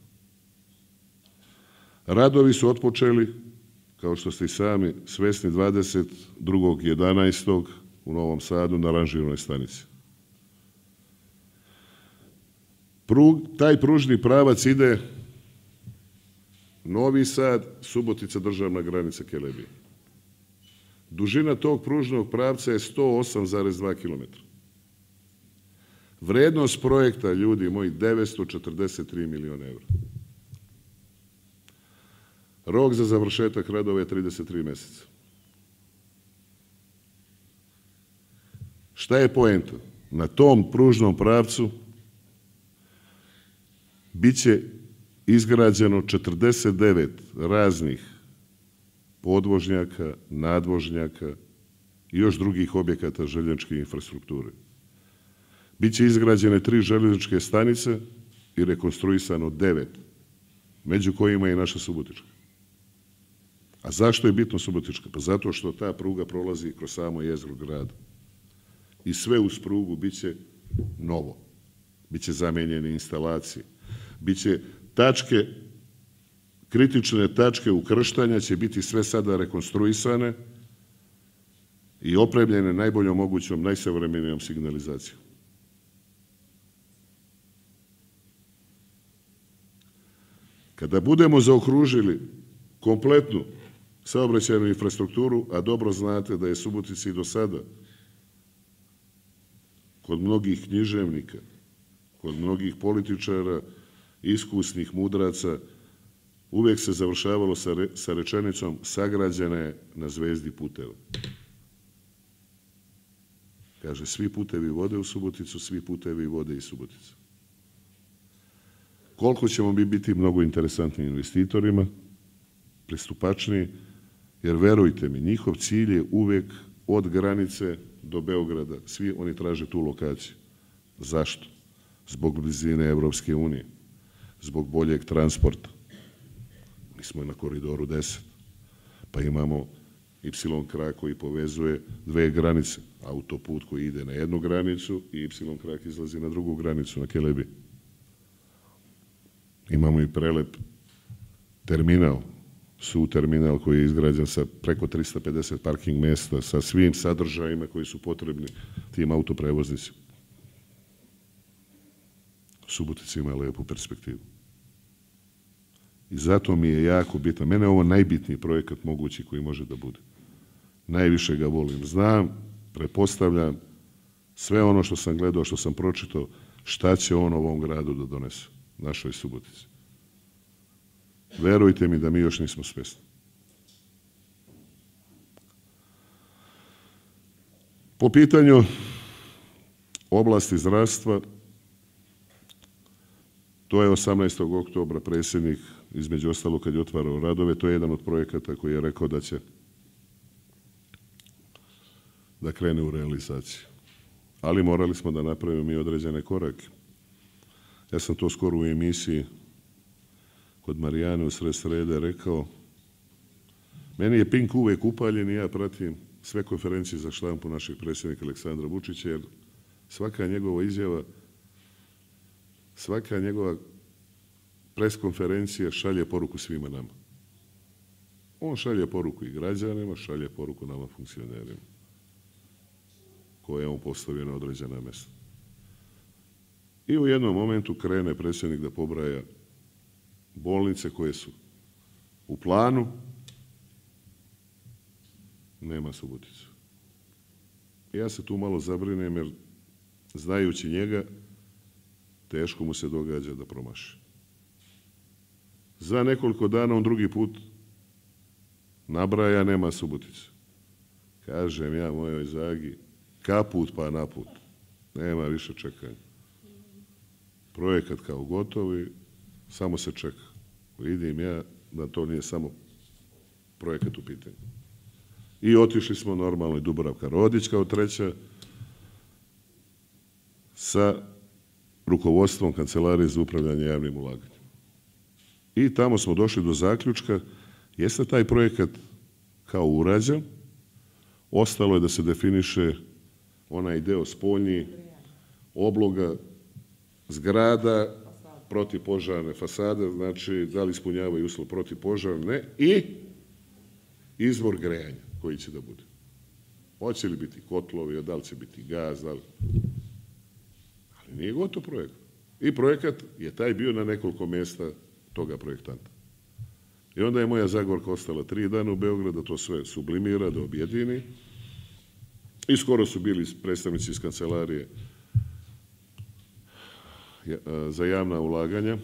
Radovi su otpočeli, kao što ste i sami svesni, dvadeset drugog jedanaestog u Novom Sadu na ranžirnoj stanici. Prug, taj pružni pravac ide Novi Sad, Subotica, državna granica Kelebije. Dužina tog pružnog pravca je sto osam zarez dva kilometra. Vrednost projekta, ljudi moji, devetsto četrdeset tri miliona evra. Rok za završetak radova je trideset tri meseca. Šta je poenta? Na tom pružnom pravcu biće izgrađeno četrdeset devet raznih podvožnjaka, nadvožnjaka i još drugih objekata željezničke infrastrukture. Biće izgrađene tri željezničke stanice i rekonstruisano devet, među kojima je i naša Subotička. A zašto je bitno Subotička? Pa zato što ta pruga prolazi kroz samo jezgro grada. I sve uz prugu biće novo. Biće zamenjene instalacije. Biće tačke, kritične tačke ukrštanja će biti sve sada rekonstruisane i opremljene najboljom mogućom, najsavremenijom signalizacijom. Kada budemo zaokružili kompletnu saobraćajnu infrastrukturu, a dobro znate da je Subotici do sada kod mnogih književnika, kod mnogih političara, iskusnih mudraca, uvek se završavalo sa, re, sa rečenicom sagrađena je na zvezdi puteva. Kaže, svi putevi vode u Suboticu, svi putevi vode iz Subotice. Koliko ćemo mi biti mnogo interesantni investitorima, pristupačniji, jer verujte mi, njihov cilj je uvek od granice do Beograda. Svi oni traže tu lokaciju. Zašto? Zbog blizine Evropske unije, zbog boljeg transporta. Mi smo na koridoru deset, pa imamo Y krak koji povezuje dve granice, autoput koji ide na jednu granicu i Y krak izlazi na drugu granicu, na Kelebiji. Imamo i prelep terminal, su terminal koji je izgrađen sa preko tristo pedeset parking mesta, sa svim sadržajima koji su potrebni tim autoprevoznicima. Subotica ima lepu perspektivu. I zato mi je jako bitno. Mene je ovo najbitniji projekat mogući koji može da bude. Najviše ga volim. Znam, prepostavljam sve ono što sam gledao, što sam pročitao, šta će on ovom gradu da donese, našoj Subotici. Verujte mi da mi još nismo svesni. Po pitanju oblasti zdravstva, to je osamnaestog oktobra predsjednik, između ostalog kad je otvarao radove, to je jedan od projekata koji je rekao da će da krene u realizaciju. Ali morali smo da napravimo mi određene korake. Ja sam to skoro u emisiji kod Marijane u sred srede rekao. Meni je Pink uvijek upaljen i ja pratim sve konferencije za štampu našeg predsjednika Aleksandra Vučića, jer svaka njegova izjava, svaka njegova preskonferencija šalje poruku svima nama. On šalje poruku i građanima, šalje poruku nama funkcionerima koje je on postavio na određena mjesta. I u jednom momentu krene predsjednik da pobraja bolnice koje su u planu, nema Suboticu. Ja se tu malo zabrinem jer znajući njega, teško mu se događa da promaši. Za nekoliko dana on drugi put nabraja, nema Suboticu. Kažem ja mojoj Zagi, kaput pa naput. Nema više čekanja. Projekat kao gotovi, samo se čeka. Vidim ja da to nije samo projekat u pitanju. I otišli smo normalno i Dubravka Rodić kao treća sa rukovodstvom Kancelarije za upravljanje javnim ulaganjem. I tamo smo došli do zaključka, jeste taj projekat kao urađen, ostalo je da se definiše onaj deo spoljni, obloga zgrada, protivpožarne fasade, znači da li ispunjavaju uslov protivpožarne i izvor grejanja koji će da bude. Hoće li biti kotlovi, da li će biti gaz, da li... Ali nije gotov projekat. I projekat je taj bio na nekoliko mjesta toga projektanta. I onda je moja Zagorka ostala tri dana u Beogradu, da to sve sublimira, da objedini. I skoro su bili predstavnici iz Kancelarije za javna ulaganja,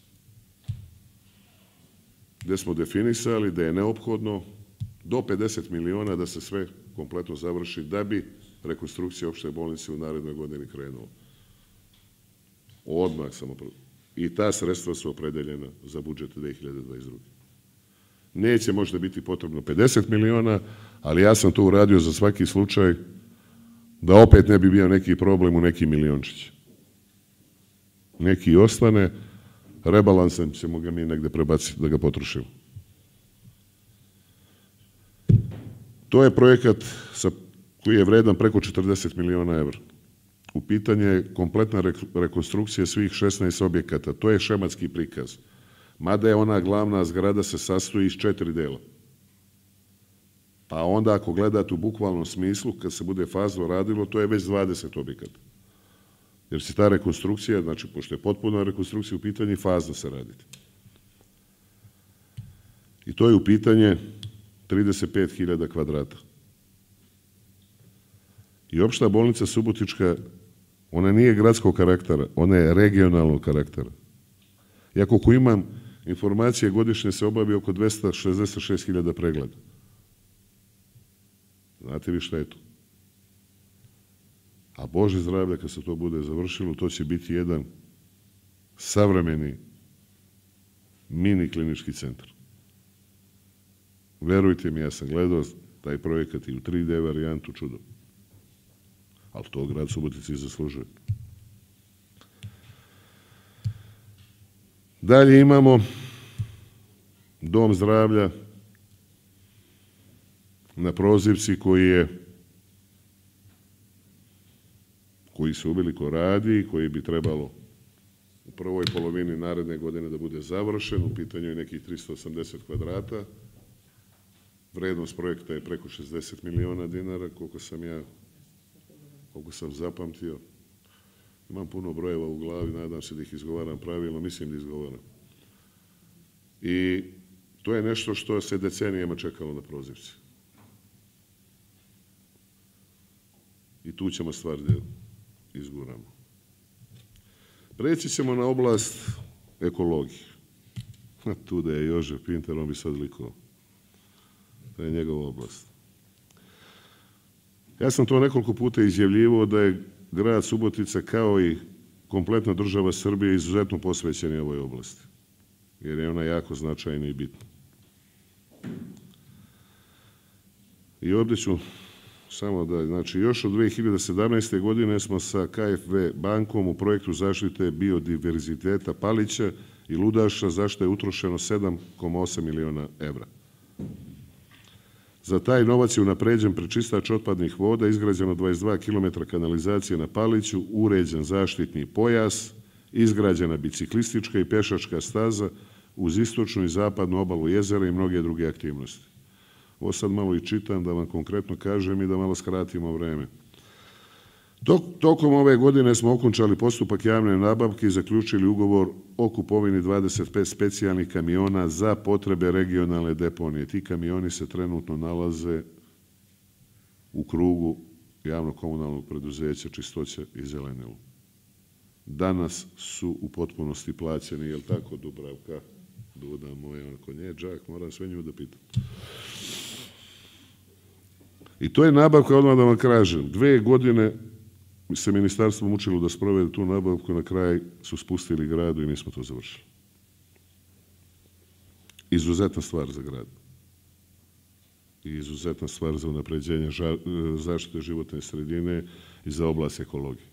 gdje smo definisali da je neophodno do pedeset miliona da se sve kompletno završi da bi rekonstrukcija opšte bolnice u narednoj godini krenula. Odmah samo... I ta sredstva su opredeljena za budžet dve hiljade dvadeset druge. Neće možda biti potrebno pedeset miliona, ali ja sam to uradio za svaki slučaj da opet ne bi bio neki problem u neki miliončić. Neki ostane, rebalansem ćemo ga mi negde prebaciti da ga potrošimo. To je projekat koji je vredan preko četrdeset miliona evra. U pitanju je kompletna rekonstrukcija svih šesnaest objekata. To je šematski prikaz. Mada je ona glavna zgrada se sastoji iz četiri dela. Pa onda ako gledate u bukvalnom smislu, kad se bude fazno radilo, to je već dvadeset objekata. Jer se ta rekonstrukcija, znači pošto je potpuna rekonstrukcija u pitanju, fazno se raditi. I to je u pitanje trideset pet hiljada kvadrata. I opšta bolnica Subotička, ona nije gradskog karaktera, ona je regionalnog karaktera. Ja koliko imam informacije, godišnje se obavi oko dvesta šezdeset šest hiljada pregleda. Znate vi šta je to? A Bože zdravlje, kad se to bude završilo, to će biti jedan savremeni mini klinički centar. Verujte mi, ja sam gledao taj projekat i u tri D varijantu, čudo. Ali to grad Subotica i zaslužuje. Dalje imamo dom zdravlja na Prozivci koji je koji se uveliko radi i koji bi trebalo u prvoj polovini naredne godine da bude završen. U pitanju je nekih tristo osamdeset kvadrata. Vrednost projekta je preko šezdeset miliona dinara, koliko sam ja, koliko sam zapamtio. Imam puno brojeva u glavi, nadam se da ih izgovaram pravilno, mislim da izgovaram. I to je nešto što se decenijama čekalo na Prozivci. I tu ćemo stvar da izguramo. Preći ćemo na oblast ekologije. Tu da je Jožef Pinter, on bi sad likovao. To je njegova oblast. Ja sam to nekoliko puta izjavljivao da je grad Subotica kao i kompletna država Srbije izuzetno posvećeni ovoj oblasti, jer je ona jako značajna i bitna. I ovdje ću samo da, znači, još od dve hiljade sedamnaeste. godine smo sa K F W bankom u projektu zaštite biodiverziteta Palića i Ludaša, za što je utrošeno sedam zarez osam miliona evra. Za taj novac je unapređen prečistač otpadnih voda, izgrađeno dvadeset dva kilometra kanalizacije na Paliću, uređen zaštitni pojas, izgrađena biciklistička i pješačka staza uz istočnu i zapadnu obalu jezera i mnoge druge aktivnosti. Ovo sad malo i čitam da vam konkretno kažem i da malo skratimo vreme. Tokom ove godine smo okončali postupak javne nabavke i zaključili ugovor o kupovini dvadeset pet specijalnih kamiona za potrebe regionalne deponije. Ti kamioni se trenutno nalaze u krugu javno-komunalnog preduzeća Čistoća i Zelenilo. Danas su u potpunosti plaćeni, je li tako, Dubravka? Duda moja, ako nije džak, moram sve nju da pitam. I to je nabavka, odmah da vam kažem, dve godine se ministarstvo mučilo da sprovede tu nabavku, na kraj su spustili gradu i mi smo to završili. Izuzetna stvar za grad. I izuzetna stvar za unapređenje zaštite životne sredine i za oblast ekologije.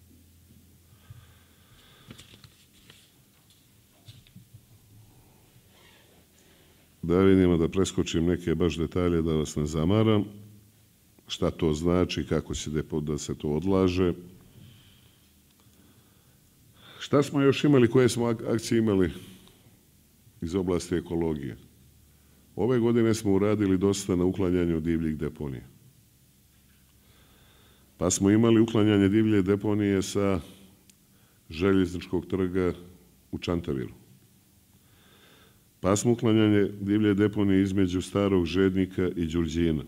Da vidimo, da preskočim neke baš detalje, da vas ne zamaram. Šta to znači, kako će da se to odlaže. Šta smo još imali, koje smo akcije imali iz oblasti ekologije? Ove godine smo uradili dosta na uklanjanju divljih deponija. Pa smo imali uklanjanje divlje deponije sa Željezničkog trga u Čantaviru. Pa smo uklanjanje divlje deponije između Starog Žednika i Đurđina.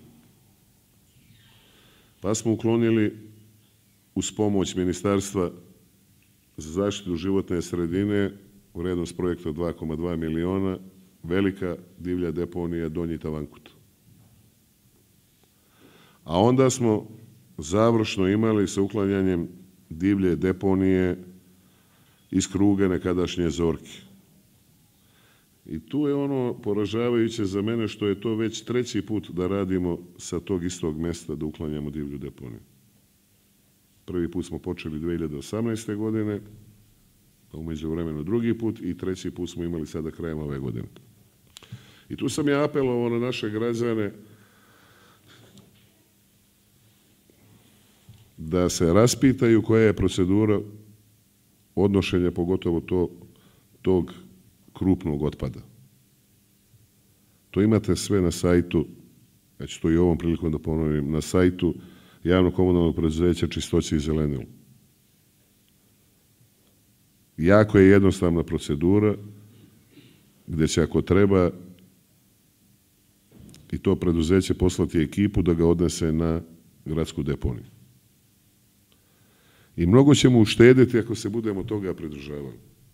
Pa smo uklonili uz pomoć Ministarstva za zaštitu životne sredine u vrednost projekta dva zarez dva miliona velika divlja deponija Donji Tavankut. A onda smo završno imali sa uklanjanjem divlje deponije iz kruga nekadašnje Zorke. I tu je ono poražavajuće za mene što je to već treći put da radimo sa tog istog mesta da uklanjamo divlju deponiju. Prvi put smo počeli dve hiljade osamnaeste. godine, a u međuvremenu drugi put i treći put smo imali sada krajem ove godine. I tu sam ja apelovao na naše građane da se raspitaju koja je procedura odnošenja, pogotovo to, tog krupnog otpada. To imate sve na sajtu, ja ću to i ovom prilikom da ponovim, na sajtu javno-komunalnog preduzeća Čistoća i Zelenilo. Jako je jednostavna procedura gdje će, ako treba, i to preduzeće poslati ekipu da ga odnese na gradsku deponiju. I mnogo ćemo uštediti ako se budemo toga pridržavali.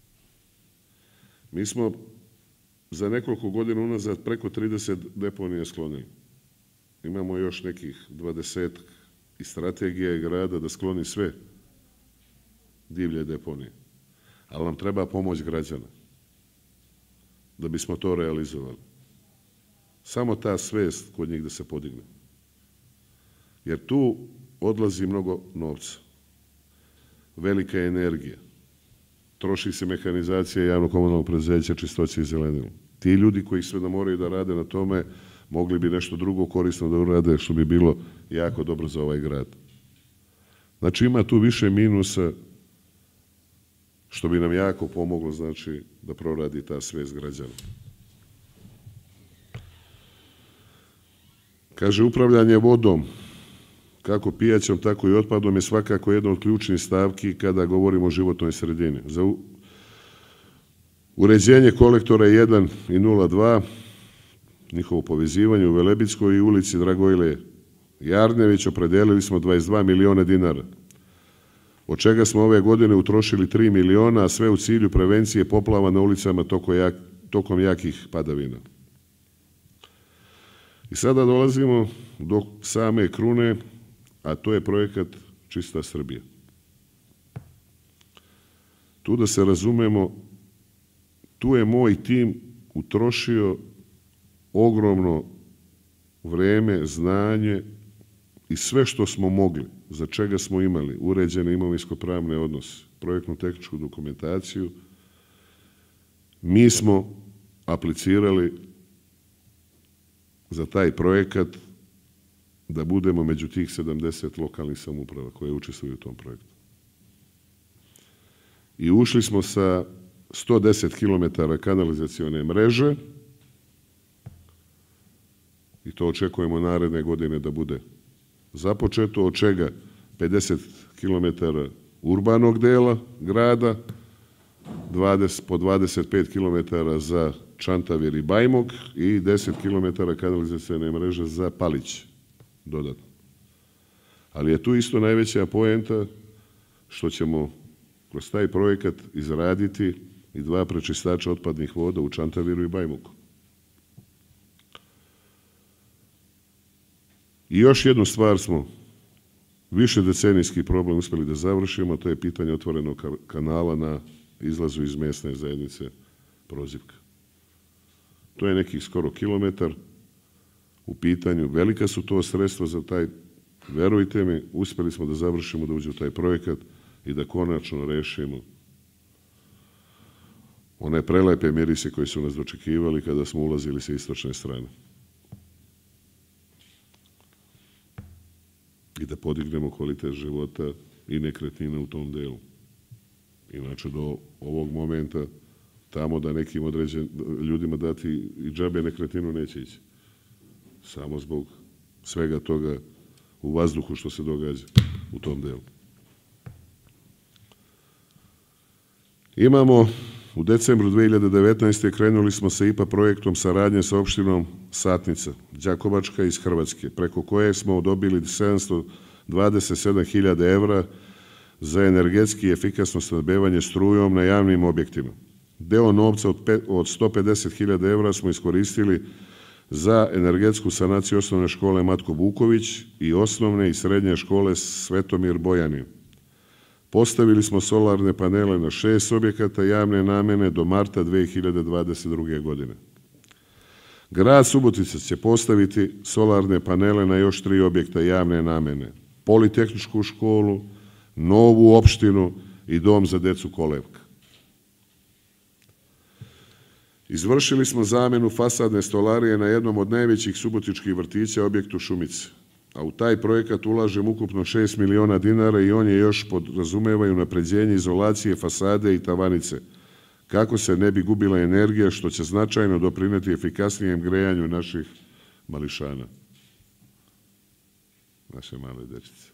Mi smo za nekoliko godina unazad preko trideset deponija sklonili. Imamo još nekih dvadeset i strategija grada da skloni sve divlje deponije. Ali nam treba pomoć građana da bismo to realizovali. Samo ta svest kod njih da se podigne. Jer tu odlazi mnogo novca. Velika je energija. Troši se mehanizacija javno-komunalnog preduzeća Čistoća i Zelenilo. Ti ljudi koji sve da moraju da rade na tome, mogli bi nešto drugo korisno da urade, što bi bilo jako dobro za ovaj grad. Znači, ima tu više minusa, što bi nam jako pomoglo, znači, da proradi ta svest građana. Kaže, upravljanje vodom, kako pijaćom, tako i otpadom, je svakako jedna od ključnih stavki kada govorimo o životnoj sredini. Za uređenje kolektora jedan i nula dva, njihovo povezivanje u Velebitskoj i ulici Dragojle Jarnjević, opredelili smo dvadeset dva miliona dinara, od čega smo ove godine utrošili tri miliona, a sve u cilju prevencije poplava na ulicama tokom jakih padavina. I sada dolazimo do same krune, a to je projekat Čista Srbija. Tu da se razumemo, tu je moj tim utrošio ogromno vreme, znanje i sve što smo mogli, za čega smo imali uređene imovinsko-pravne odnose, projektnu tehničku dokumentaciju, mi smo aplicirali za taj projekat da budemo među tih sedamdeset lokalnih samouprava koje učestvuju u tom projektu. I ušli smo sa sto deset kilometara kanalizacione mreže i to očekujemo naredne godine da bude započeto, od čega pedeset kilometara urbanog dela grada, po dvadeset pet kilometara za Čantavir i Bajmok i deset kilometara kanalizacione mreže za Palić dodatno. Ali je tu isto najveća poenta što ćemo kroz taj projekat izraditi i dva prečistača otpadnih voda u Čantaviru i Bajmoku. I još jednu stvar smo više decenijski problem uspjeli da završimo, to je pitanje otvorenog kanala na izlazu iz mesne zajednice Prozivka. To je nekih skoro kilometar u pitanju. Velika su to sredstva za taj, verujte mi, uspjeli smo da završimo, da uđe u taj projekat i da konačno rešimo one prelepe mirise koji su nas dočekivali kada smo ulazili sa istočne strane. I da podignemo kvalitet života i nekretnina u tom delu. Inače, do ovog momenta tamo da nekim određenim ljudima dati i džabe nekretninu neće ići. Samo zbog svega toga u vazduhu što se događa u tom delu. Imamo, u decembru dve hiljade devetnaeste. krenuli smo sa I P A projektom saradnje sa opštinom Satnica, Đakovačka iz Hrvatske, preko koje smo dobili sedamsto dvadeset sedam hiljada evra za energetski i efikasno snabdevanje strujom na javnim objektima. Deo novca od sto pedeset hiljada evra smo iskoristili za energetsku sanaciju osnovne škole Matko Vuković i osnovne i srednje škole Svetomir Bojanin. Postavili smo solarne panele na šest objekata javne namene do marta dve hiljade dvadeset druge. godine. Grad Subotica će postaviti solarne panele na još tri objekta javne namene. Politehničku školu, novu opštinu i dom za decu Kolevka. Izvršili smo zamenu fasadne stolarije na jednom od najvećih subotičkih vrtića, objektu Šumice. A u taj projekat ulažem ukupno šest miliona dinara i on je još podrazumeva i unapređenje izolacije fasade i tavanice, kako se ne bi gubila energija, što će značajno doprineti efikasnijem grejanju naših mališana. Naše male dečice.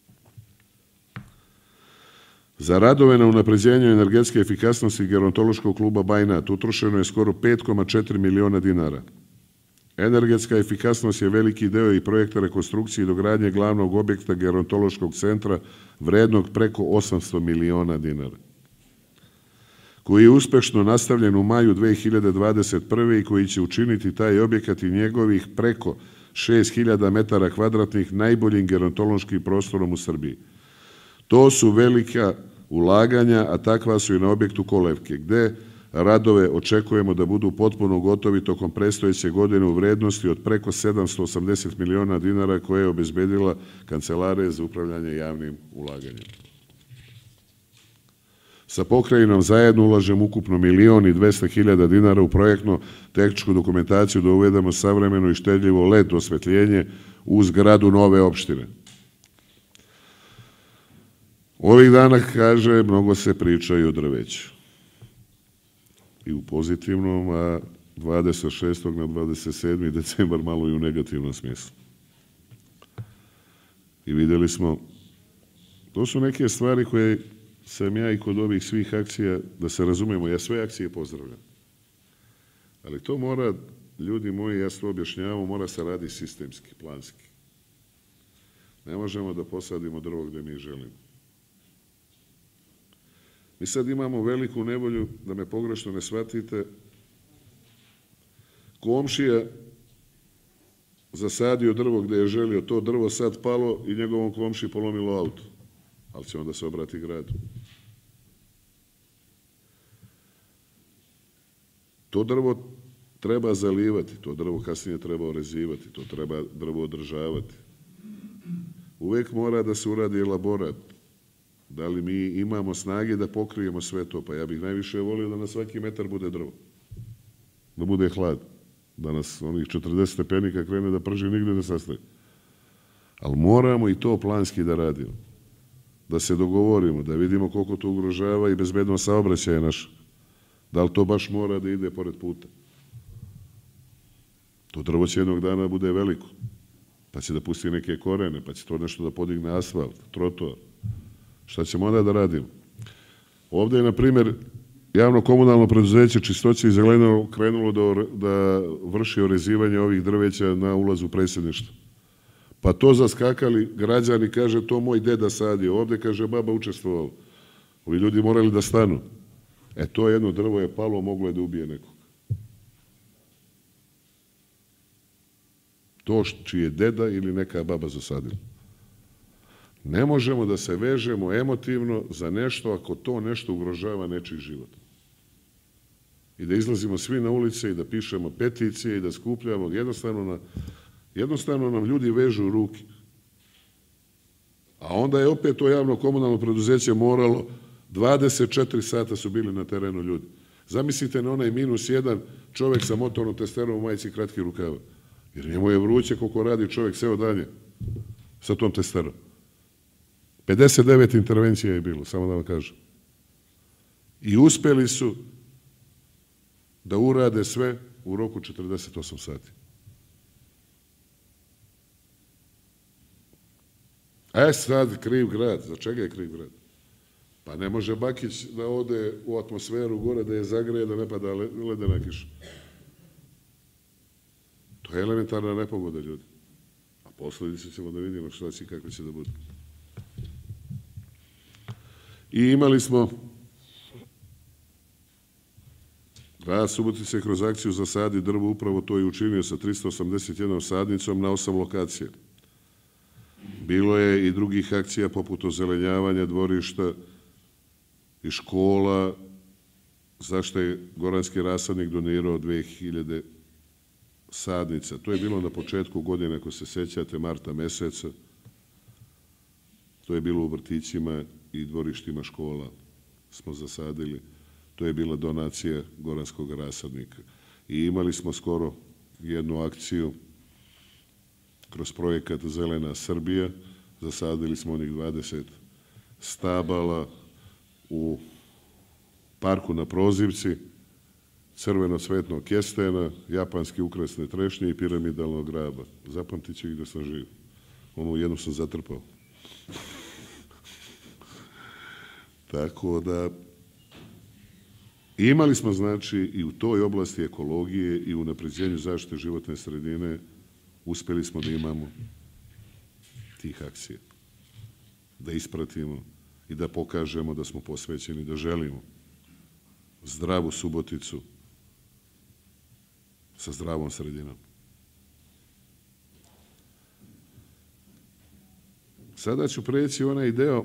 Za radove na unapređenju energetske efikasnosti gerontološkog kluba Bajnat utrošeno je skoro pet zarez četiri miliona dinara. Energetska efikasnost je veliki deo i projekta rekonstrukcije i dogradnje glavnog objekta gerontološkog centra vrednog preko osamsto miliona dinara, koji je uspešno nastavljen u maju dve hiljade dvadeset prve. i koji će učiniti taj objekat i njegovih preko šest hiljada metara kvadratnih najboljim gerontološkim prostorom u Srbiji. To su velika ulaganja, a takva su i na objektu Kolevke, gde radove očekujemo da budu potpuno gotovi tokom predstojeće godine u vrednosti od preko sedamsto osamdeset miliona dinara koje je obezbedila Kancelarija za upravljanje javnim ulaganjem. Sa pokrajinom zajedno ulažemo ukupno milion i dvesta hiljada dinara u projektno tehničku dokumentaciju da uvedemo savremeno i štedljivo L E D osvetljenje u zgradu nove opštine. Ovih dana, kaže, mnogo se priča i o drveću. I u pozitivnom, a dvadeset šestog na dvadeset sedmi decembar malo i u negativnom smislu. I videli smo, to su neke stvari koje sam ja i kod ovih svih akcija, da se razumemo, ja sve akcije pozdravljam. Ali to mora, ljudi moji, ja to objašnjavam, mora se radi sistemski, planski. Ne možemo da posadimo drvo gde mi želimo. Mi sad imamo veliku nevolju, da me pogrešno ne shvatite, komšija zasadio drvo gde je želio, to drvo sad palo i njegovom komši polomilo auto, ali će onda se obrati gradu. to drvo treba zalivati, to drvo kasnije treba orezivati, to treba drvo održavati. Uvijek mora da se uradi elaborat. Da li mi imamo snage da pokrijemo sve to? Pa ja bih najviše volio da na svaki metar bude drvo. Da bude hlad. Da nas onih četrdeset stepenika krene da prži, nigde ne sastaje. Ali moramo i to planski da radimo. Da se dogovorimo, da vidimo koliko to ugrožava i bezbednost saobraćaja naša. Da li to baš mora da ide pored puta? To drvo će jednog dana bude veliko. Pa će da pusti neke korene, pa će to nešto da podigne asfalt, trotoar. Šta ćemo onda da radimo? Ovdje je, na primjer, javno komunalno preduzeće Čistoće i zelenilo krenulo da, da vrši orezivanje ovih drveća na ulazu u predsjedništvo. Pa to zaskakali građani, kaže, to moj deda sadio. Ovdje, kaže, baba učestvovala. Ovi ljudi morali da stanu. E, to jedno drvo je palo, moglo je da ubije nekog. To čiji je deda ili neka baba zasadila. Ne možemo da se vežemo emotivno za nešto ako to nešto ugrožava nečiji život. I da izlazimo svi na ulice i da pišemo peticije i da skupljamo. Jednostavno, na, jednostavno nam ljudi vežu ruke. A onda je opet to javno komunalno preduzeće moralo, dvadeset četiri sata su bili na terenu ljudi. Zamislite na onaj minus jedan čovjek sa motornom testerom u majici kratkih rukava. Jer njemu je vruće koliko radi čovjek ceo dan sa tom testerom. pedeset devet intervencija je bilo, samo da vam kažem. I uspeli su da urade sve u roku četrdeset osam sati. A je sad kriv grad. Za čega je kriv grad? Pa ne može Bakić da ode u atmosferu gore, da je zagreje, da ne pada ledena kiša. To je elementarna nepogoda, ljudi. A posljedice ćemo da vidimo šta će i kako će da bude. I imali smo grad Subotice kroz akciju Zasadi drvo, upravo to je učinio sa trista osamdeset jednom sadnicom na osam lokacija. Bilo je i drugih akcija poput ozelenjavanja dvorišta i škola, zašto je Goranski rasadnik donirao dve hiljade sadnica. To je bilo na početku godine, ako se sećate, marta meseca. To je bilo u vrtićima i dvorištima škola smo zasadili. To je bila donacija Goranskog rasadnika. I imali smo skoro jednu akciju kroz projekat Zelena Srbija. Zasadili smo onih dvadeset stabala u parku na Prozivci, crveno-cvetnog kestena, japanski ukrasne trešnje i piramidalnog graba. Zapamtit ću ih da sam živ. Ono jednom sam zatrpao. Tako da imali smo, znači, i u toj oblasti ekologije i u unapređenju zaštite životne sredine uspeli smo da imamo tih akcija. Da ispratimo i da pokažemo da smo posvećeni, da želimo zdravu Suboticu sa zdravom sredinom. Sada ću preći onaj deo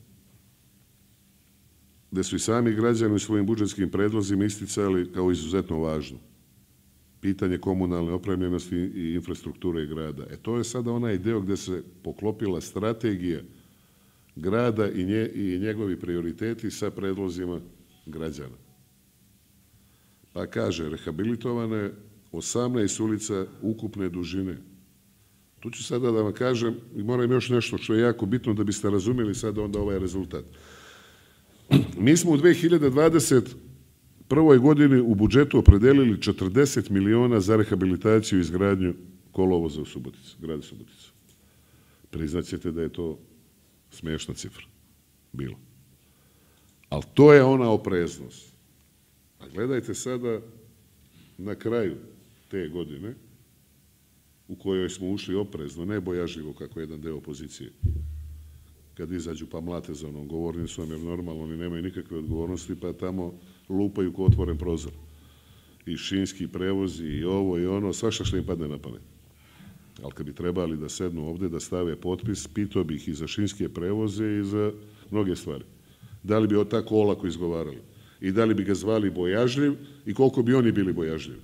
gde su i sami građani u svojim budžetskim predlozima isticali kao izuzetno važno. Pitanje komunalne opremljenosti i infrastrukture grada. E to je sada onaj deo gde se poklopila strategija grada i, nje, i njegovi prioriteti sa predlozima građana. Pa kaže, rehabilitovano je osamnaest ulica ukupne dužine. Tu ću sada da vam kažem, i moram još nešto što je jako bitno da biste razumjeli sada onda ovaj rezultat. Mi smo u dve hiljade dvadeset prvoj godini u budžetu opredelili četrdeset miliona za rehabilitaciju i izgradnju kolovoza u Subotici, grada Suboticu. Priznaćete da je to smiješna cifra. Bilo. Ali to je ona opreznost. A gledajte sada na kraju te godine u kojoj smo ušli oprezno, ne bojažljivo kako jedan deo opozicije. Kad izađu pa mlate za onom govornicom, jer normalno oni nemaju nikakve odgovornosti, pa tamo lupaju ko otvoren prozor. I šinski prevozi, i ovo, i ono, svašta što im padne na pamet. Ali kad bi trebali da sednu ovde, da stave potpis, pitao bih i za šinske prevoze i za mnoge stvari. Da li bi o tako olako izgovarali? i da li bi ga zvali bojažljiv i koliko bi oni bili bojažljivi.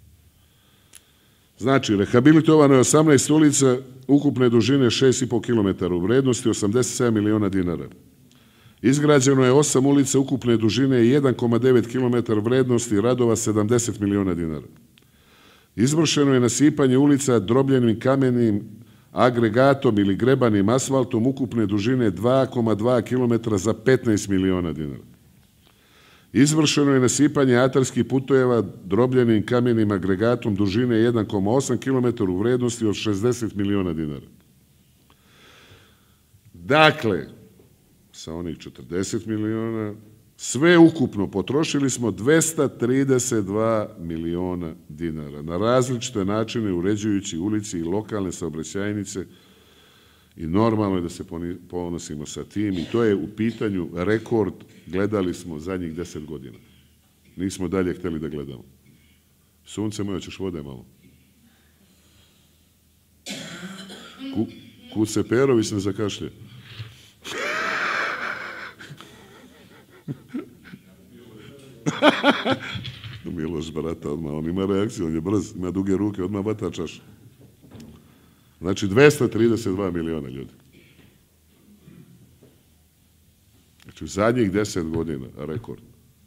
Znači, rehabilitovano je osamnaest ulica ukupne dužine šest i po kilometara u vrednosti osamdeset sedam miliona dinara. Izgrađeno je osam ulica ukupne dužine jedan zarez devet kilometara vrednosti radova sedamdeset miliona dinara. Izvršeno je nasipanje ulica drobljenim kamenim agregatom ili grebanim asfaltom ukupne dužine dva zarez dva kilometara za petnaest miliona dinara. Izvršeno je nasipanje atarskih puteva drobljenim kamenim agregatom dužine jedan zarez osam kilometara u vrednosti od šezdeset miliona dinara. Dakle, sa onih četrdeset miliona, sve ukupno potrošili smo dvesta trideset dva miliona dinara na različite načine uređujući ulici i lokalne saobraćajnice i normalno je da se ponosimo sa tim i to je u pitanju rekord, gledali smo zadnjih deset godina. Nismo dalje hteli da gledamo. Sunce moje, ćeš vode malo. Kuce Perović ne zakašlje. Miloš, brata, odmah, on ima reakciju, on je brz, ima duge ruke, odmah vata čaš. Znači, dvesta trideset dva miliona ljudi. Znači, u zadnjih deset godina, rekord.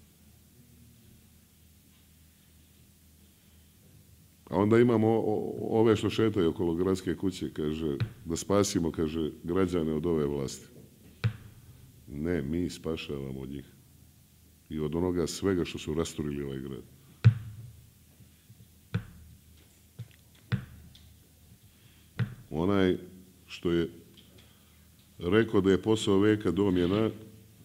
A onda imamo ove što šetaju okolo gradske kuće, kaže, da spasimo, kaže, građane od ove vlasti. Ne, mi spašavamo od njih. I od onoga svega što su rasturili ovaj grad. Onaj što je rekao da je posao veka dom je na,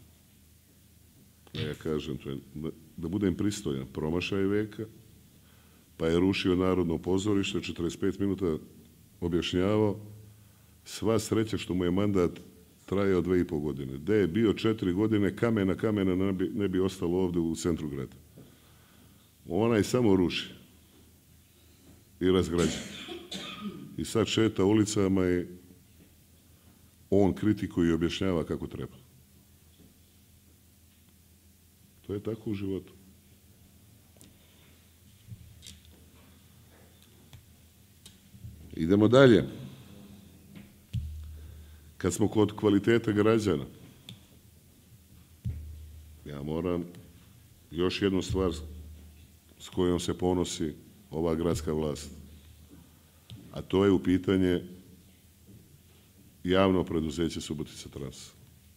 ja kažem, to je, da budem pristojan, promašaj veka, pa je rušio Narodno pozorište, četrdeset pet minuta objašnjavao, sva sreća što mu je mandat trajao dve i po godine. Da je bio četiri godine, kamena, kamena ne bi, ne bi ostalo ovde u centru grada. Onaj samo ruši i razgrađa. I sad šeta ulicama i on kritikuje i objašnjava kako treba. To je tako u životu. Idemo dalje. Kad smo kod kvaliteta građana, ja moram još jednu stvar s kojom se ponosi ova gradska vlast, a to je u pitanje javno preduzeće Subotica Trans.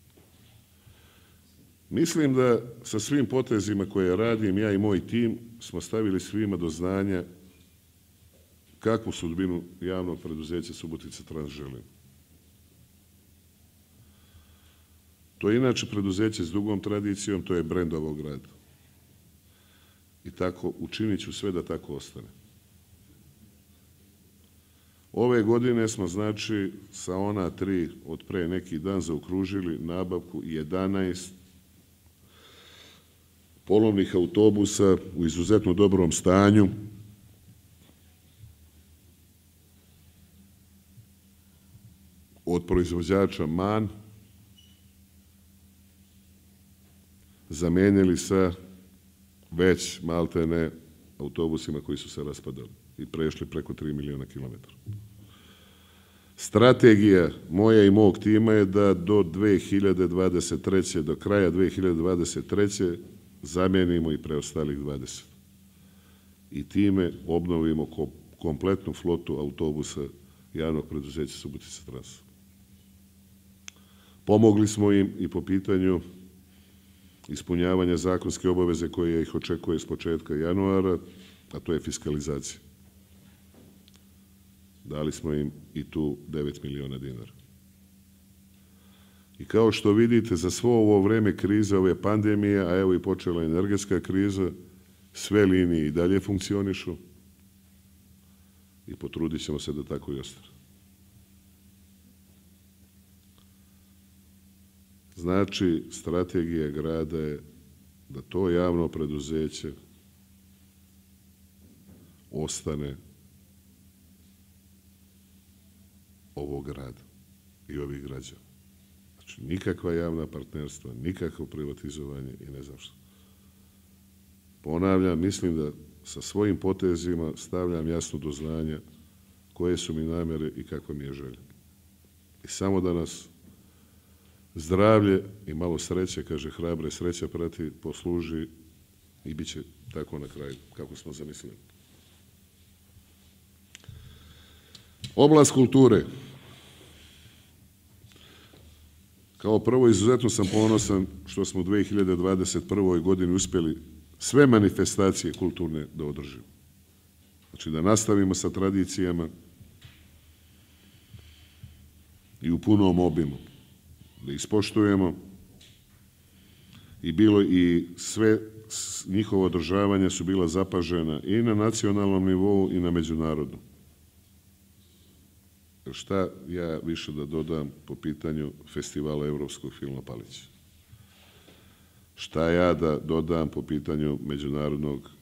Mislim da sa svim potezima koje radim, ja i moj tim, smo stavili svima do znanja kakvu sudbinu javnog preduzeća Subotica Trans želimo. To je inače preduzeće s dugom tradicijom, to je brend ovog grada. I tako učinit ću sve da tako ostane. Ove godine smo, znači, sa ona tri od pre neki dan zaokružili nabavku jedanaest polovnih autobusa u izuzetno dobrom stanju. Od proizvođača MAN, zamenili sa već maltene autobusima koji su se raspadali i prešli preko tri miliona kilometara. Strategija moja i mog tima je da do dve hiljade dvadeset treće, do kraja dve hiljade dvadeset treće zamenimo i preostalih dvadeset. I time obnovimo kompletnu flotu autobusa javnog preduzeća Subotica Trans. Pomogli smo im i po pitanju ispunjavanja zakonske obaveze koje ih očekuje s početka januara, a to je fiskalizacija. Dali smo im i tu devet miliona dinara. I kao što vidite, za svo ovo vreme krize, ove pandemije, a evo i počela energetska kriza, sve linije i dalje funkcionišu i potrudit ćemo se da tako i ostane. Znači, strategija grada je da to javno preduzeće ostane ovog grada i ovih građana. Znači, nikakva javna partnerstva, nikakvo privatizovanje i ne znam što. Ponavljam, mislim da sa svojim potezima stavljam jasno do znanja koje su mi namjere i kakva mi je želja. I samo da nas zdravlje i malo sreće, kaže hrabre sreća prati, posluži i bit će tako na kraju kako smo zamislili. Oblast kulture. Kao prvo, izuzetno sam ponosan što smo u dve hiljade dvadeset prvoj godini uspjeli sve manifestacije kulturne da održimo. Znači da nastavimo sa tradicijama i u punom obimu, da ispoštujemo i bilo i sve njihova održavanja su bila zapažena i na nacionalnom nivou i na međunarodnom. Šta ja više da dodam po pitanju festivala Europskog filma Palić? Šta ja da dodam po pitanju međunarodnog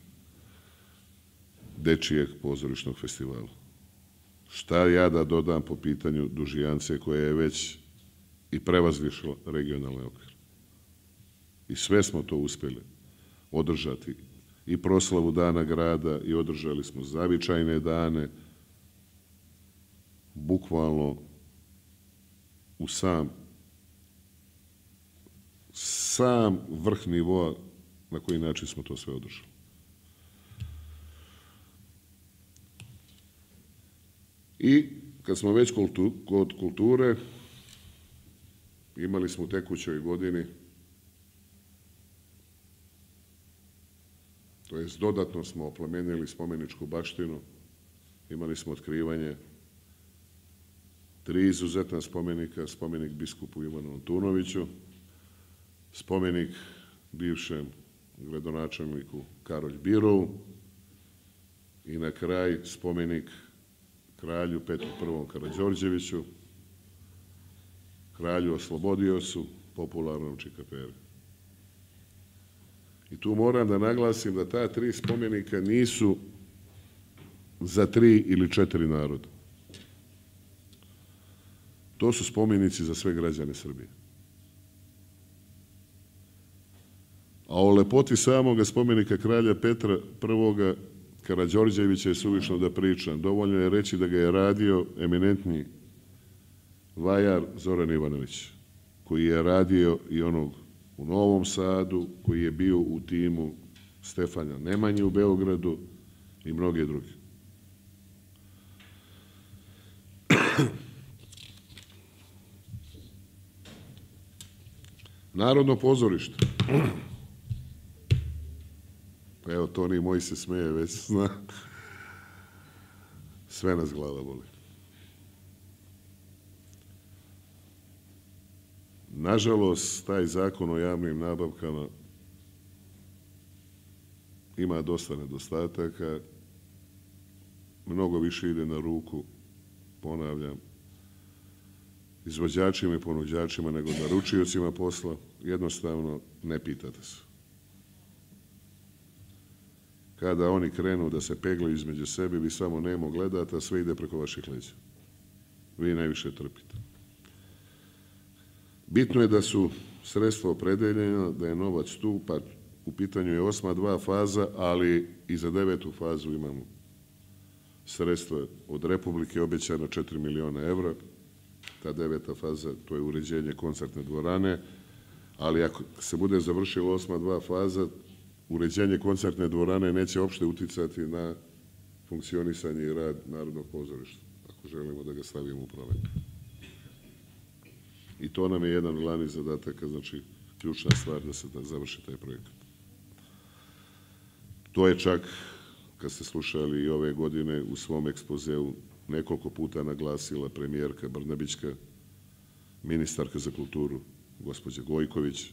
dečijeg pozorišnog festivala? Šta ja da dodam po pitanju Dužijance koja je već i prevazišla regionalni okvir? I sve smo to uspjeli održati. I proslavu Dana grada i održali smo zavičajne dane, bukvalno u sam sam vrh nivoa na koji način smo to sve održali. I kad smo već kod kulture, imali smo u tekućoj godini, to jest dodatno smo oplemenili spomeničku baštinu, imali smo otkrivanje tri izuzetna spomenika, spomenik biskupu Ivanu Antunoviću, spomenik bivšem gradonačelniku Karolj Birovu i na kraj spomenik kralju Petru Prvom Karađorđeviću, kralju Oslobodiosu, popularnom Čikaperi. I tu moram da naglasim da ta tri spomenika nisu za tri ili četiri naroda. To su spomenici za sve građane Srbije. A o lepoti samoga spomenika kralja Petra Prvoga Karađorđevića je suvišno da pričam. Dovoljno je reći da ga je radio eminentni vajar Zoran Ivanović, koji je radio i onog u Novom Sadu, koji je bio u timu Stefana Nemanje u Beogradu i mnoge druge. Narodno pozorište. Evo, Toni moj se smeje, već zna. Sve nas glava boli. Nažalost, taj zakon o javnim nabavkama ima dosta nedostataka, mnogo više ide na ruku, ponavljam, izvođačima i ponuđačima nego naručiocima posla, jednostavno ne pitate se. Kada oni krenu da se peglaju između sebe, vi samo nemo gledate, a sve ide preko vaših leđa. Vi najviše trpite. Bitno je da su sredstva opredeljena, da je novac tu, pa u pitanju je osma dva faza, ali i za devetu fazu imamo sredstva od Republike obećana četiri miliona evra. Ta deveta faza, to je uređenje koncertne dvorane, ali ako se bude završila osma dva faza, uređenje koncertne dvorane neće uopšte uticati na funkcionisanje i rad Narodnog pozorišta, ako želimo da ga stavimo u promet. I to nam je jedan od glavnih zadataka, znači ključna stvar da se da završi taj projekat. To je čak, kad ste slušali i ove godine, u svom ekspozeu nekoliko puta naglasila premijerka Brnabićka, ministarka za kulturu, gospođa Gojković,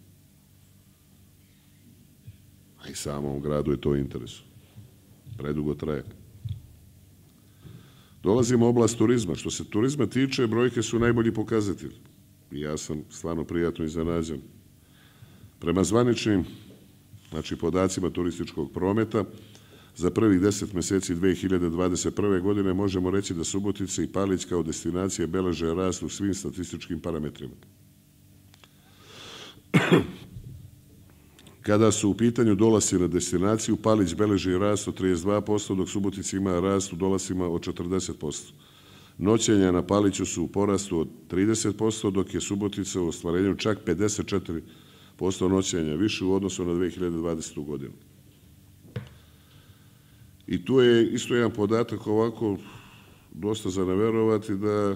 a i samom gradu je to u interesu. Predugo traje. Dolazimo u oblast turizma. Što se turizma tiče, brojke su najbolji pokazatelj. I ja sam stvarno prijatno iznenađen. Prema zvaničnim, znači podacima turističkog prometa, za prvih deset meseci dve hiljade dvadeset prve. godine možemo reći da Subotica i Palić kao destinacije beleže rast u svim statističkim parametrima. Kada su u pitanju dolasci na destinaciju, Palić beleži rast od trideset dva posto, dok Subotica ima rast u dolascima od četrdeset posto. Noćenja na Paliću su u porastu od trideset posto, dok je Subotica u ostvarenju čak pedeset četiri posto noćenja više u odnosu na dve hiljade dvadesetu. godinu. I tu je isto jedan podatak ovako dosta za neverovati da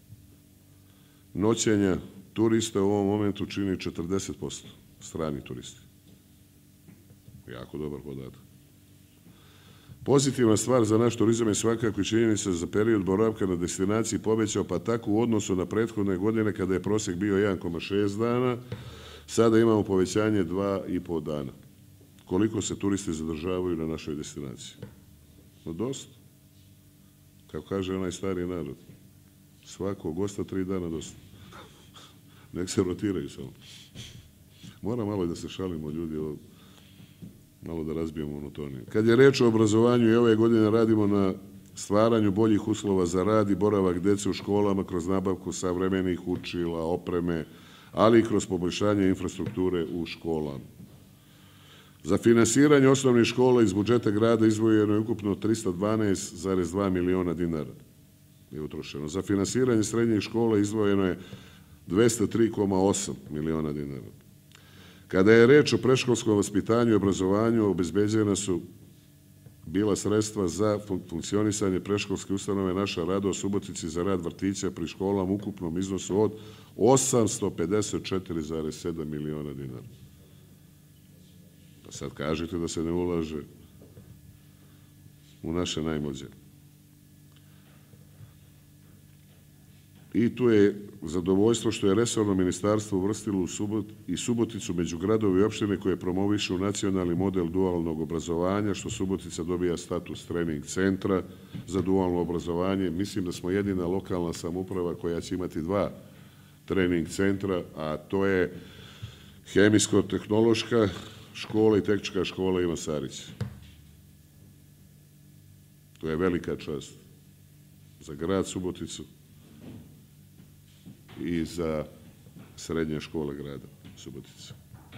noćenja turista u ovom momentu čini četrdeset posto strani turisti. Jako dobar podatak. Pozitivna stvar za naš turizam je svakako činjenica za period boravka na destinaciji povećao, pa tako u odnosu na prethodne godine kada je prosjek bio jedan zarez šest dana, sada imamo povećanje dva i po dana. Koliko se turisti zadržavaju na našoj destinaciji? No dosta. Kako kaže onaj stari narod, svakog gosta tri dana dosta. Nek se rotiraju samo. Mora malo i da se šalimo ljudi, ovo, malo da razbijemo monotoniju. Kad je reč o obrazovanju, i ove godine radimo na stvaranju boljih uslova za rad i boravak dece u školama kroz nabavku savremenih učila, opreme, ali i kroz poboljšanje infrastrukture u školama. Za finansiranje osnovnih škola iz budžeta grada izdvojeno je ukupno trista dvanaest zarez dva miliona dinara. Je utrošeno. Za finansiranje srednjih škola izdvojeno je dvesta tri zarez osam miliona dinara. Kada je reč o predškolskom vaspitanju i obrazovanju, obezbeđena su bila sredstva za funkcionisanje predškolske ustanove Naša radost Subotici za rad vrtića pri školama u ukupnom iznosu od osamsto pedeset četiri zarez sedam miliona dinara. Pa sad kažete da se ne ulaže u naše najmlađe. I tu je zadovoljstvo što je resorno ministarstvo uvrstilo i Suboticu među gradovi i opštine koje promovišu nacionalni model dualnog obrazovanja, što Subotica dobija status trening centra za dualno obrazovanje. Mislim da smo jedina lokalna samouprava koja će imati dva trening centra, a to je Hemijsko-tehnološka škola i Tehnička škola Ivan Sarić. To je velika čast za grad Suboticu i za srednje škole grada Subotice.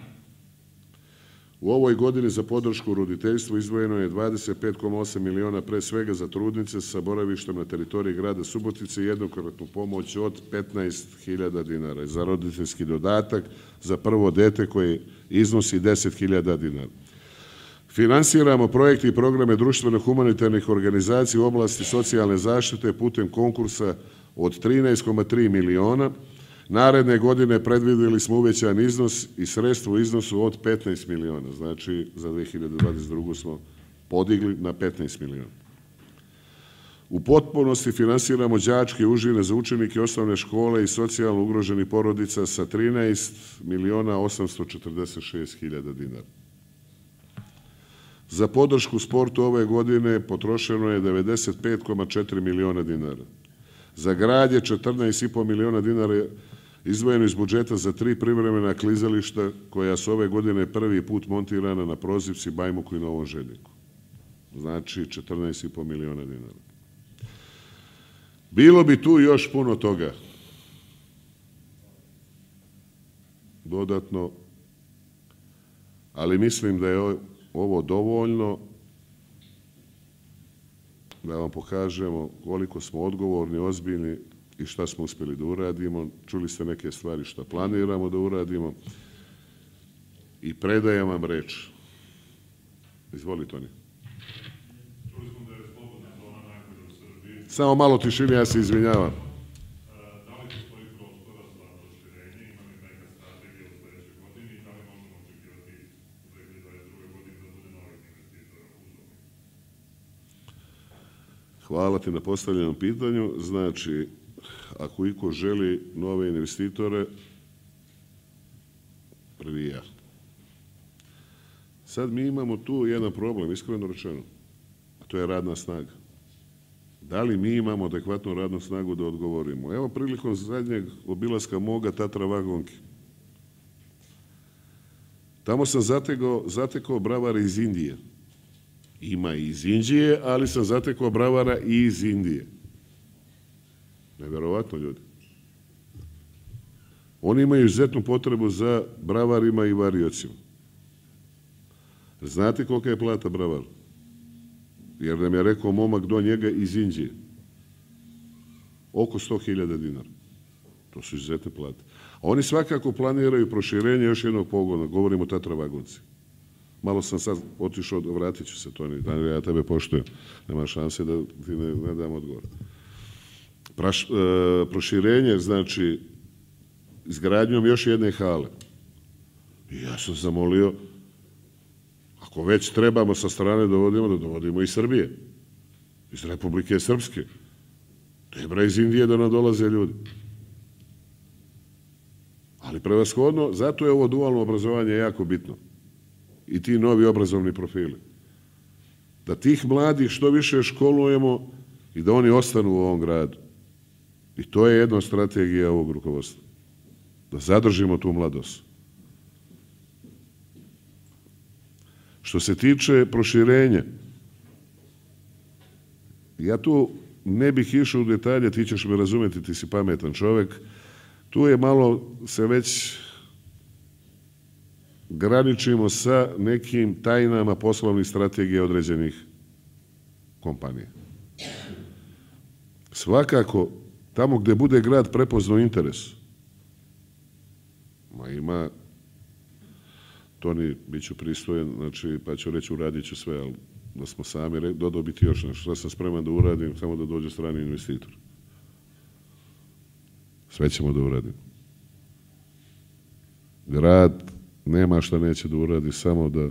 U ovoj godini za podršku roditeljstvu izdvojeno je dvadeset pet zarez osam miliona pre svega za trudnice sa boravištem na teritoriji grada Subotice i jednokratnu pomoć od petnaest hiljada dinara za roditeljski dodatak za prvo dete koje iznosi deset hiljada dinara. Finansiramo projekte i programe društveno-humanitarnih organizacija u oblasti socijalne zaštite putem konkursa od trinaest zarez tri miliona. Naredne godine predvideli smo uvećan iznos i sredstvo u iznosu od petnaest miliona. Znači, za dve hiljade dvadeset drugu. smo podigli na petnaest miliona. U potpunosti finansiramo đačke užine za učenike osnovne škole i socijalno ugroženih porodica sa trinaest miliona osamsto četrdeset šest hiljada dinara. Za podršku sportu ove godine potrošeno je devedeset pet zarez četiri miliona dinara. Za grad je četrnaest zarez pet miliona dinara izdvojeno iz budžeta za tri privremena klizališta koja su ove godine prvi put montirana na Prozivci, Bajmoku i Novom Željniku. Znači četrnaest zarez pet miliona dinara. Bilo bi tu još puno toga. Dodatno, ali mislim da je ovo dovoljno da vam pokažemo koliko smo odgovorni, ozbiljni i šta smo uspjeli da uradimo. Čuli ste neke stvari šta planiramo da uradimo i predajem vam reč. Izvolite oni. Čuli smo da je slobodna zona najbolja u Srbiji. Samo malo tišine, ja se izvinjavam. Da li postoji prostora za proširenje, ima li neka strategija u sledećoj godini i da li možemo očekivati u dve hiljade dvadeset druge. godini da bude novih investitora u zoni? Hvala ti na postavljenom pitanju. Znači, ako iko želi nove investitore, prvi ja. Sad mi imamo tu jedan problem, iskreno rečeno, a to je radna snaga. Da li mi imamo adekvatnu radnu snagu da odgovorimo? Evo prilikom zadnjeg obilaska moga Tatra vagonke. Tamo sam zatekao, zatekao bravara iz Indije. Ima i iz Indije, ali sam zatekao bravara i iz Indije. Neverovatno, ljudi. Oni imaju izuzetnu potrebu za bravarima i variocima. Znate kolika je plata bravaru? Jer nam je rekao momak do njega iz Indije. Oko sto hiljada dinara. To su izuzetne plate. A oni svakako planiraju proširenje još jednog pogona. Govorimo o Tatra vagonci. Malo sam sad otišao, vratit ću se, Toni. Ja tebe poštujem. Nema šanse da ti ne, ne dam odgovor. Praš, e, proširenje, znači, izgradnjom još jedne hale. I ja sam zamolio, ako već trebamo sa strane dovodimo, da dovodimo iz Srbije. Iz Republike Srpske. Treba iz Indije da nam dolaze ljudi. Ali prevashodno, zato je ovo dualno obrazovanje jako bitno. I ti novi obrazovni profili. Da tih mladih što više školujemo i da oni ostanu u ovom gradu. I to je jedna strategija ovog rukovodstva. Da zadržimo tu mladost. Što se tiče proširenja, ja tu ne bih išao u detalje, ti ćeš me razumjeti, ti si pametan čovjek. Tu je malo se već graničimo sa nekim tajnama poslovnih strategija određenih kompanija. Svakako, tamo gdje bude grad prepoznao interes, ma ima, Toni, bit ću pristojen, znači, pa ću reći uradit ću sve, ali da smo sami, dodao biti još nešto, što sam spreman da uradim, samo da dođe strani investitor. Sve ćemo da uradimo. Grad nema šta neće da uradi, samo da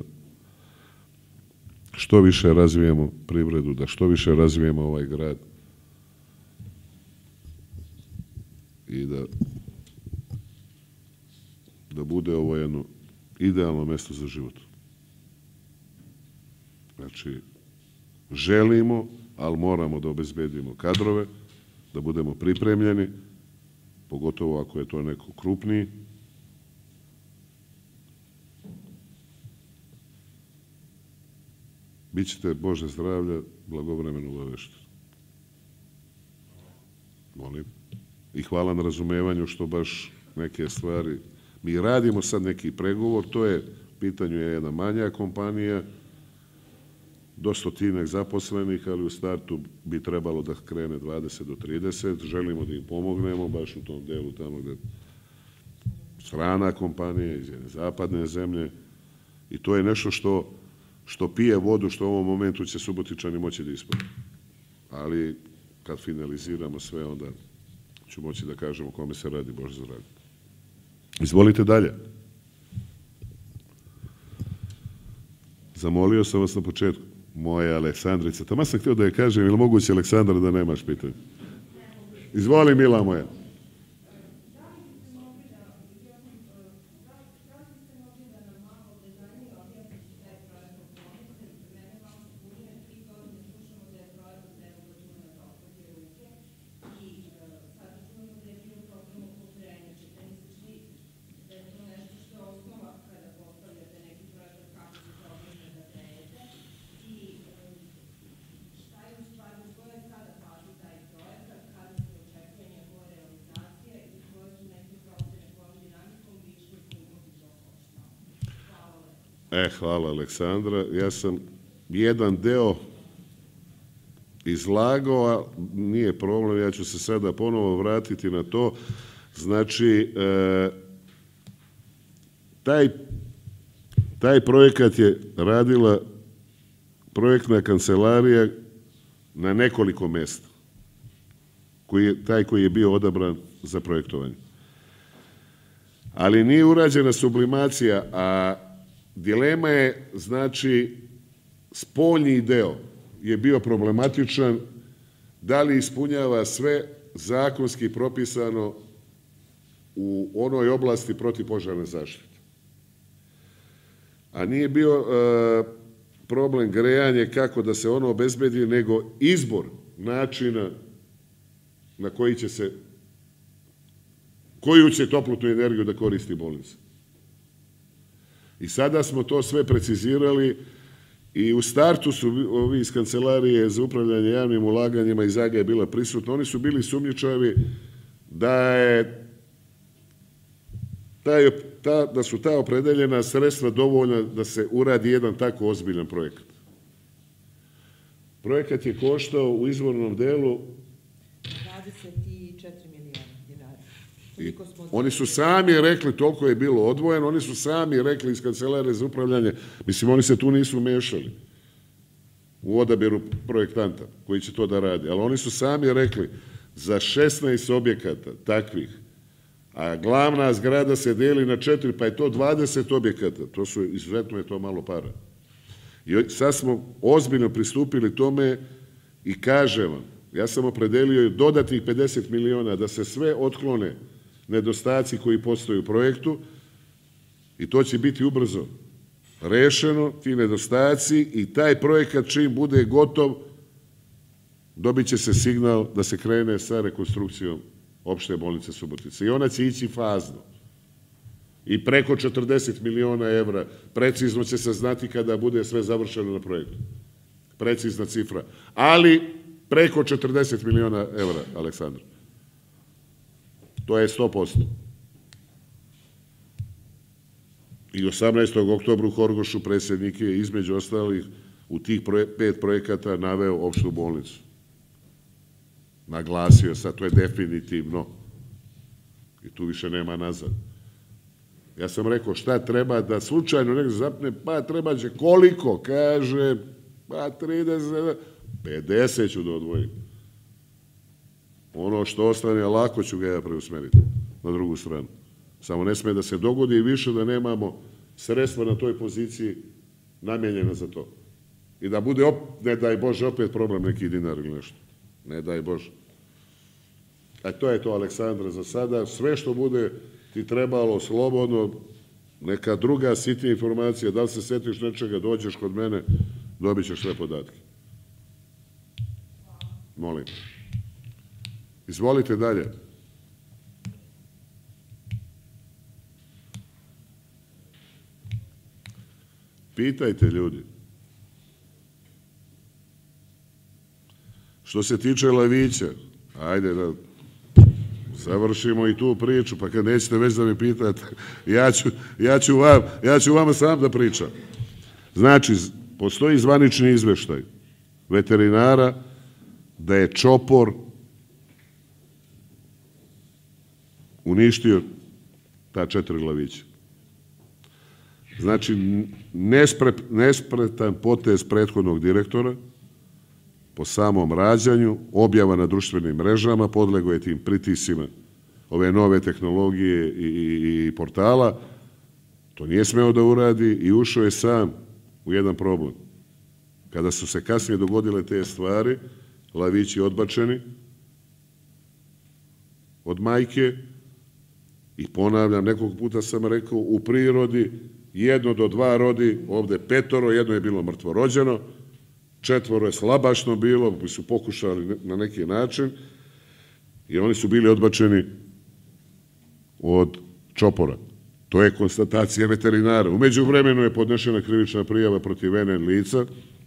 što više razvijemo privredu, da što više razvijemo ovaj grad i da da bude ovo jedno idealno mjesto za život. Znači, želimo, ali moramo da obezbedimo kadrove, da budemo pripremljeni, pogotovo ako je to neko krupniji. Bićete, Bože zdravlja, blagovremeno obavešteni. Molim. I hvala na razumevanju što baš neke stvari. Mi radimo sad neki pregovor, to je, pitanju je jedna manja kompanija, do stotinak zaposlenih, ali u startu bi trebalo da krene dvadeset do trideset. Želimo da im pomognemo baš u tom delu tamo gde strana kompanija iz jedne zapadne zemlje. I to je nešto što, što pije vodu, što u ovom momentu će Subotičani moći da ispune. Ali kad finaliziramo sve, onda ću moći da kažemo kome se radi, Bože zdravlje. Izvolite dalje. Zamolio sam vas na početku. Moja Aleksandrica. Tamo sam htio da je kažem, ili moguće, Aleksandra, da nemaš pitanje? Izvoli, mila moja. E, hvala, Aleksandra. Ja sam jedan deo izlagao, a nije problem, ja ću se sada ponovo vratiti na to. Znači, e, taj, taj projekat je radila projektna kancelarija na nekoliko mjesta, koji je, taj koji je bio odabran za projektovanje. Ali nije urađena sublimacija, a dilema je, znači, spoljni deo je bio problematičan, da li ispunjava sve zakonski propisano u onoj oblasti protivpožarne zaštite. A nije bio e, problem grejanje kako da se ono obezbedi, nego izbor načina na koji će se, koju će toplotnu energiju da koristi bolnica. I sada smo to sve precizirali i u startu su ovi iz Kancelarije za upravljanje javnim ulaganjima iz A G je bila prisutna. Oni su bili sumnjičavi da je taj, ta, da su ta opredeljena sredstva dovoljna da se uradi jedan tako ozbiljan projekat. Projekat je koštao u izvornom delu dvadeset četiri miliona dinara. I oni su sami rekli, toliko je bilo odvojeno, oni su sami rekli iz kancelarije za upravljanje, mislim, oni se tu nisu mešali u odabiru projektanta koji će to da radi, ali oni su sami rekli za šesnaest objekata takvih, a glavna zgrada se deli na četiri, pa je to dvadeset objekata, to su, izuzetno je to malo para. I sad smo ozbiljno pristupili tome i kažem vam, ja sam opredelio dodatnih pedeset miliona da se sve otklone nedostaci koji postoje u projektu i to će biti ubrzo rešeno, ti nedostaci, i taj projekat čim bude gotov dobit će se signal da se krene sa rekonstrukcijom opšte bolnice Subotica. I ona će ići fazno. I preko četrdeset miliona evra, precizno će se znati kada bude sve završeno na projektu. Precizna cifra. Ali preko četrdeset miliona evra, Aleksandar. To je sto posto. I osamnaestog oktobra u Horgošu predsjednik je između ostalih u tih pet projekata naveo opštu bolnicu. Naglasio sad, to je definitivno. I tu više nema nazad. Ja sam rekao šta treba da slučajno neko zapne, pa treba će koliko, kaže, pa trideset, pedeset ću da odvojim. Ono što ostane, lako ću ga ja preusmeriti na drugu stranu. Samo ne sme da se dogodi i više da nemamo sredstva na toj poziciji namjenjena za to. I da bude, ne daj Bože, opet problem neki dinar ili nešto. Ne daj Bože. A to je to, Aleksandra, za sada. Sve što bude ti trebalo slobodno, neka druga sitnija informacija, da li se setiš nečega, dođeš kod mene, dobit ćeš sve podatke. Molim. Izvolite dalje. Pitajte ljudi. Što se tiče Lavića, ajde da završimo i tu priču, pa kad nećete već da mi pitate, ja ću, ja ću, vam, ja ću vama sam da pričam. Znači, postoji zvanični izveštaj veterinara da je čopor uništio ta četiri Lavića. Znači, nespre, nespretan potez prethodnog direktora po samom rađanju, objava na društvenim mrežama, podlego je tim pritisima ove nove tehnologije i, i, i portala, to nije smeo da uradi i ušao je sam u jedan problem. Kada su se kasnije dogodile te stvari, Lavići odbačeni od majke, i ponavljam, nekog puta sam rekao, u prirodi jedno do dva rodi, ovde petoro, jedno je bilo mrtvorođeno, četvoro je slabašno bilo, bi su pokušali na neki način, i oni su bili odbačeni od čopora. To je konstatacija veterinara. Umeđu vremenu je podnešena krivična prijava protiv N N lica.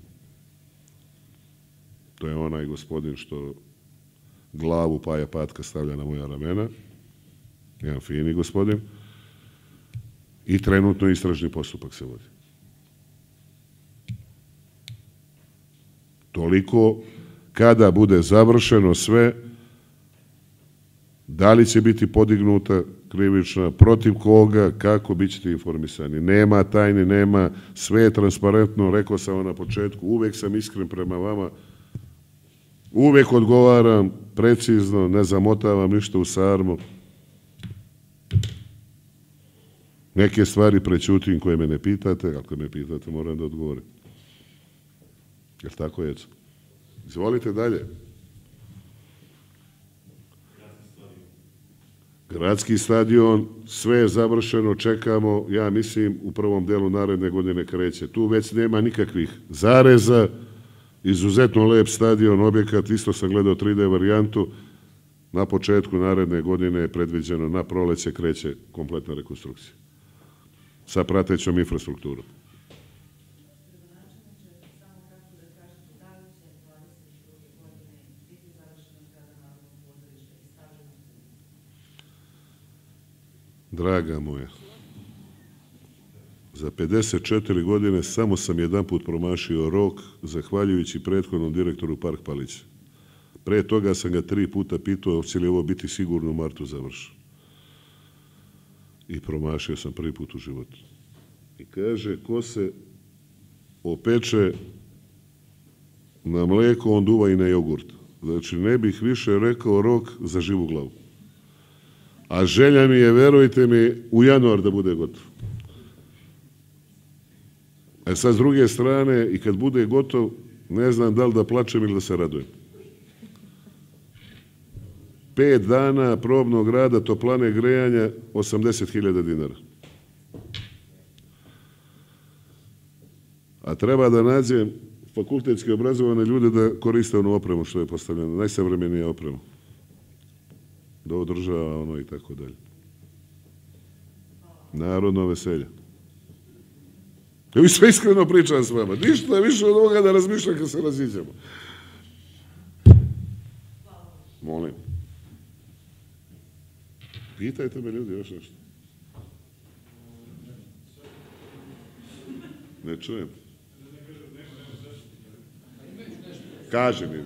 To je onaj gospodin što glavu Paja Patka stavlja na moja ramena. Jedan fini gospodin. I trenutno istražni postupak se vodi. Toliko, kada bude završeno sve, da li će biti podignuta krivična, protiv koga, kako, bit ćete informisani. Nema tajni, nema, sve je transparentno, rekao sam vam na početku, uvek sam iskren prema vama, uvek odgovaram precizno, ne zamotavam ništa u sarmu. Neke stvari prećutim koje me ne pitate, ako me pitate moram da odgovorim. Jel' tako, Jeco? Izvolite dalje. Gradski stadion, sve je završeno, čekamo, ja mislim, u prvom delu naredne godine kreće. Tu već nema nikakvih zareza, izuzetno lep stadion, objekat, isto sam gledao tri D varijantu, na početku naredne godine je predviđeno, na proleće kreće kompletna rekonstrukcija sa pratećom infrastrukturom. Draga moja, za pedeset četiri godine samo sam jedan put promašio rok zahvaljujući prethodnom direktoru Park Palića. Pre toga sam ga tri puta pitao hoće li ovo biti sigurno u martu završeno. I promašio sam prvi put u životu. I kaže, ko se opeče na mlijeko, on duva i na jogurt. Znači, ne bih više rekao rok za živu glavu. A želja mi je, verujte mi, u januar da bude gotov. A sad, s druge strane, i kad bude gotov, ne znam da li da plačem ili da se radujem. Pet dana probnog rada toplane grejanja, osamdeset hiljada dinara. A treba da nađem fakultetski obrazovane ljude da koriste onu opremu što je postavljeno, najsavremenija oprema. Da održava ono i tako dalje. Narodno veselje. Ja bih sve iskreno pričam s vama. Ništa više od ovoga da razmišljam kad se raziđemo. Molim. Pitajte me ljudi još nešto. Ne čujem. Kaže mi.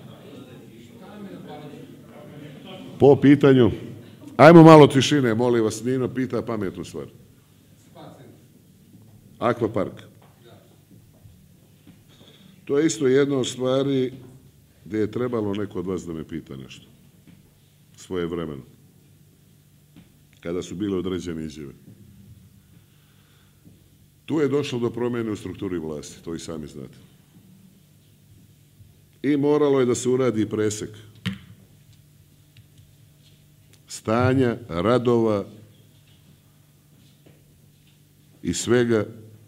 Po pitanju. Ajmo malo tišine, molim vas. Nino pita pametnu stvar. Akvapark. To je isto jedna od stvari gdje je trebalo neko od vas da me pita nešto. Svoje vremeno. Kada su bile određene izjave. Tu je došlo do promjene u strukturi vlasti, to i sami znate. I moralo je da se uradi presek stanja, radova i svega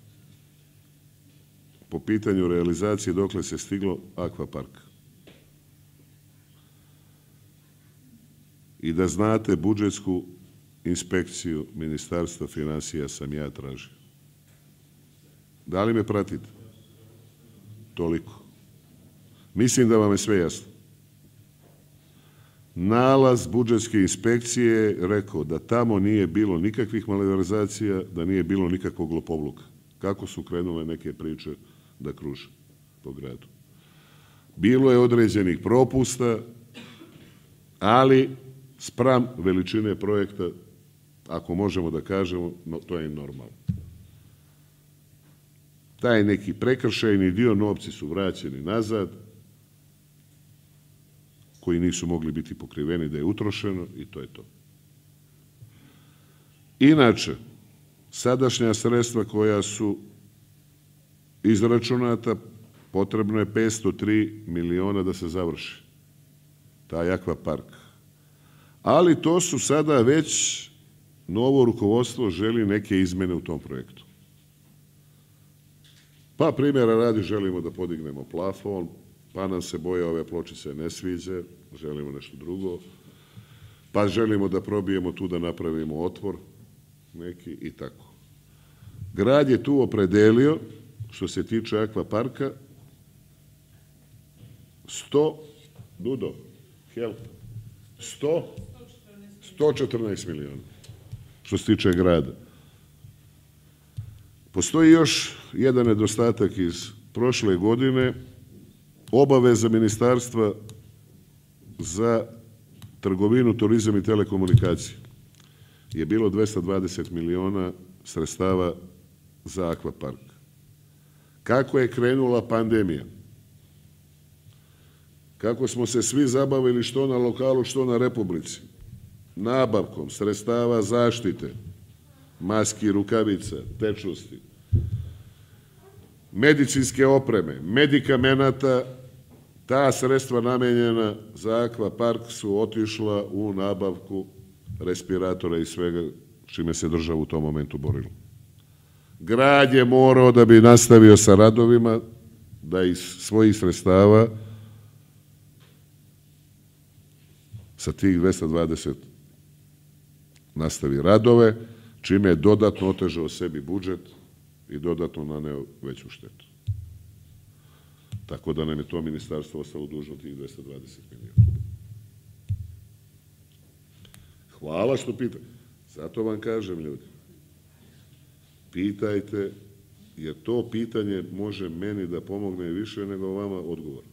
po pitanju realizacije dokle se stiglo akvapark. I da znate, budžetsku inspekciju Ministarstva financija sam ja tražio. Da li me pratite? Toliko. Mislim da vam je sve jasno. Nalaz budžetske inspekcije je rekao da tamo nije bilo nikakvih malverzacija, da nije bilo nikakvog lopovluka. Kako su krenule neke priče da kruže po gradu. Bilo je određenih propusta, ali spram veličine projekta, ako možemo da kažemo, no, to je normalno. Taj neki prekršajni dio, novci su vraćeni nazad, koji nisu mogli biti pokriveni da je utrošeno i to je to. Inače, sadašnja sredstva koja su izračunata, potrebno je petsto tri miliona da se završi taj akvapark. Ali to su sada već novo rukovodstvo želi neke izmene u tom projektu. Pa primjera radi, želimo da podignemo plafon, pa nam se boja ove pločice ne sviđa, želimo nešto drugo, pa želimo da probijemo tu da napravimo otvor neki i tako. Grad je tu opredelio, što se tiče akvaparka, sto, Dudo, help, sto, sto četrnaest miliona, što se tiče grada. Postoji još jedan nedostatak iz prošle godine, obaveza ministarstva za trgovinu, turizam i telekomunikacije je bilo dvesta dvadeset miliona sredstava za akvapark. Kako je krenula pandemija, kako smo se svi zabavili što na lokalu, što na Republici, nabavkom sredstava zaštite, maski, rukavica, tečnosti, medicinske opreme, medikamenata, ta sredstva namenjena za akvapark su otišla u nabavku respiratora i svega čime se država u tom momentu borila. Grad je morao da bi nastavio sa radovima, da iz svojih sredstava sa tih dvesta dvadeset nastavi radove, čime je dodatno otežao sebi budžet i dodatno naneo veću štetu. Tako da nam je to ministarstvo ostalo dužno tih dvesta dvadeset miliona. Hvala što pita. Zato vam kažem, ljudi, pitajte, jer to pitanje može meni da pomogne više nego vama odgovor.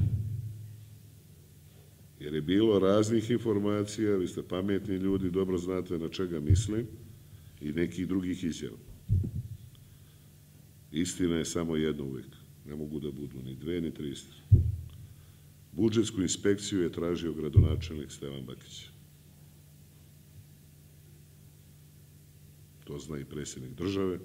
Jer je bilo raznih informacija, vi ste pametni ljudi, dobro znate na čega mislim, i nekih drugih izjava. Istina je samo jedna uvijek. Ne mogu da budu ni dve, ni tri istine. Budžetsku inspekciju je tražio gradonačelnik Stevan Bakić. To zna i predsjednik države.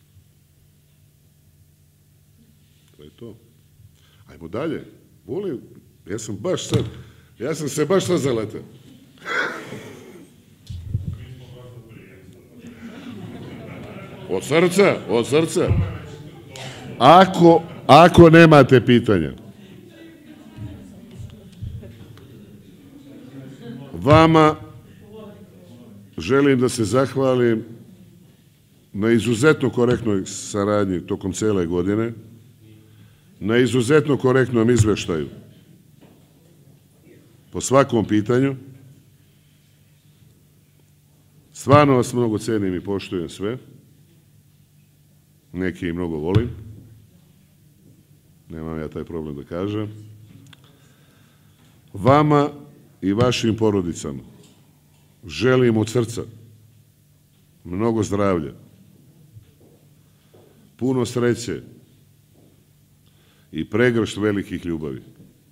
To je to. Ajmo dalje. Volim, ja sam baš sad, ja sam se baš sad zaletao. Od srca, od srca. Ako, ako nemate pitanja, vama želim da se zahvalim na izuzetno korektnoj saradnji tokom cele godine, na izuzetno korektnom izveštaju po svakom pitanju. Stvarno vas mnogo cenim i poštujem sve. Neki i mnogo volim. Nemam ja taj problem da kažem. Vama i vašim porodicama želim od srca mnogo zdravlja, puno sreće i pregršt velikih ljubavi.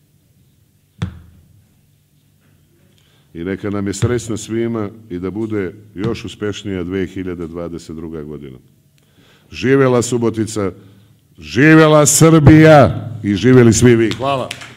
I neka nam je srećna svima i da bude još uspešnija dve hiljade dvadeset druga godina. Živela Subotica, živela Srbija i živeli svi vi. Hvala.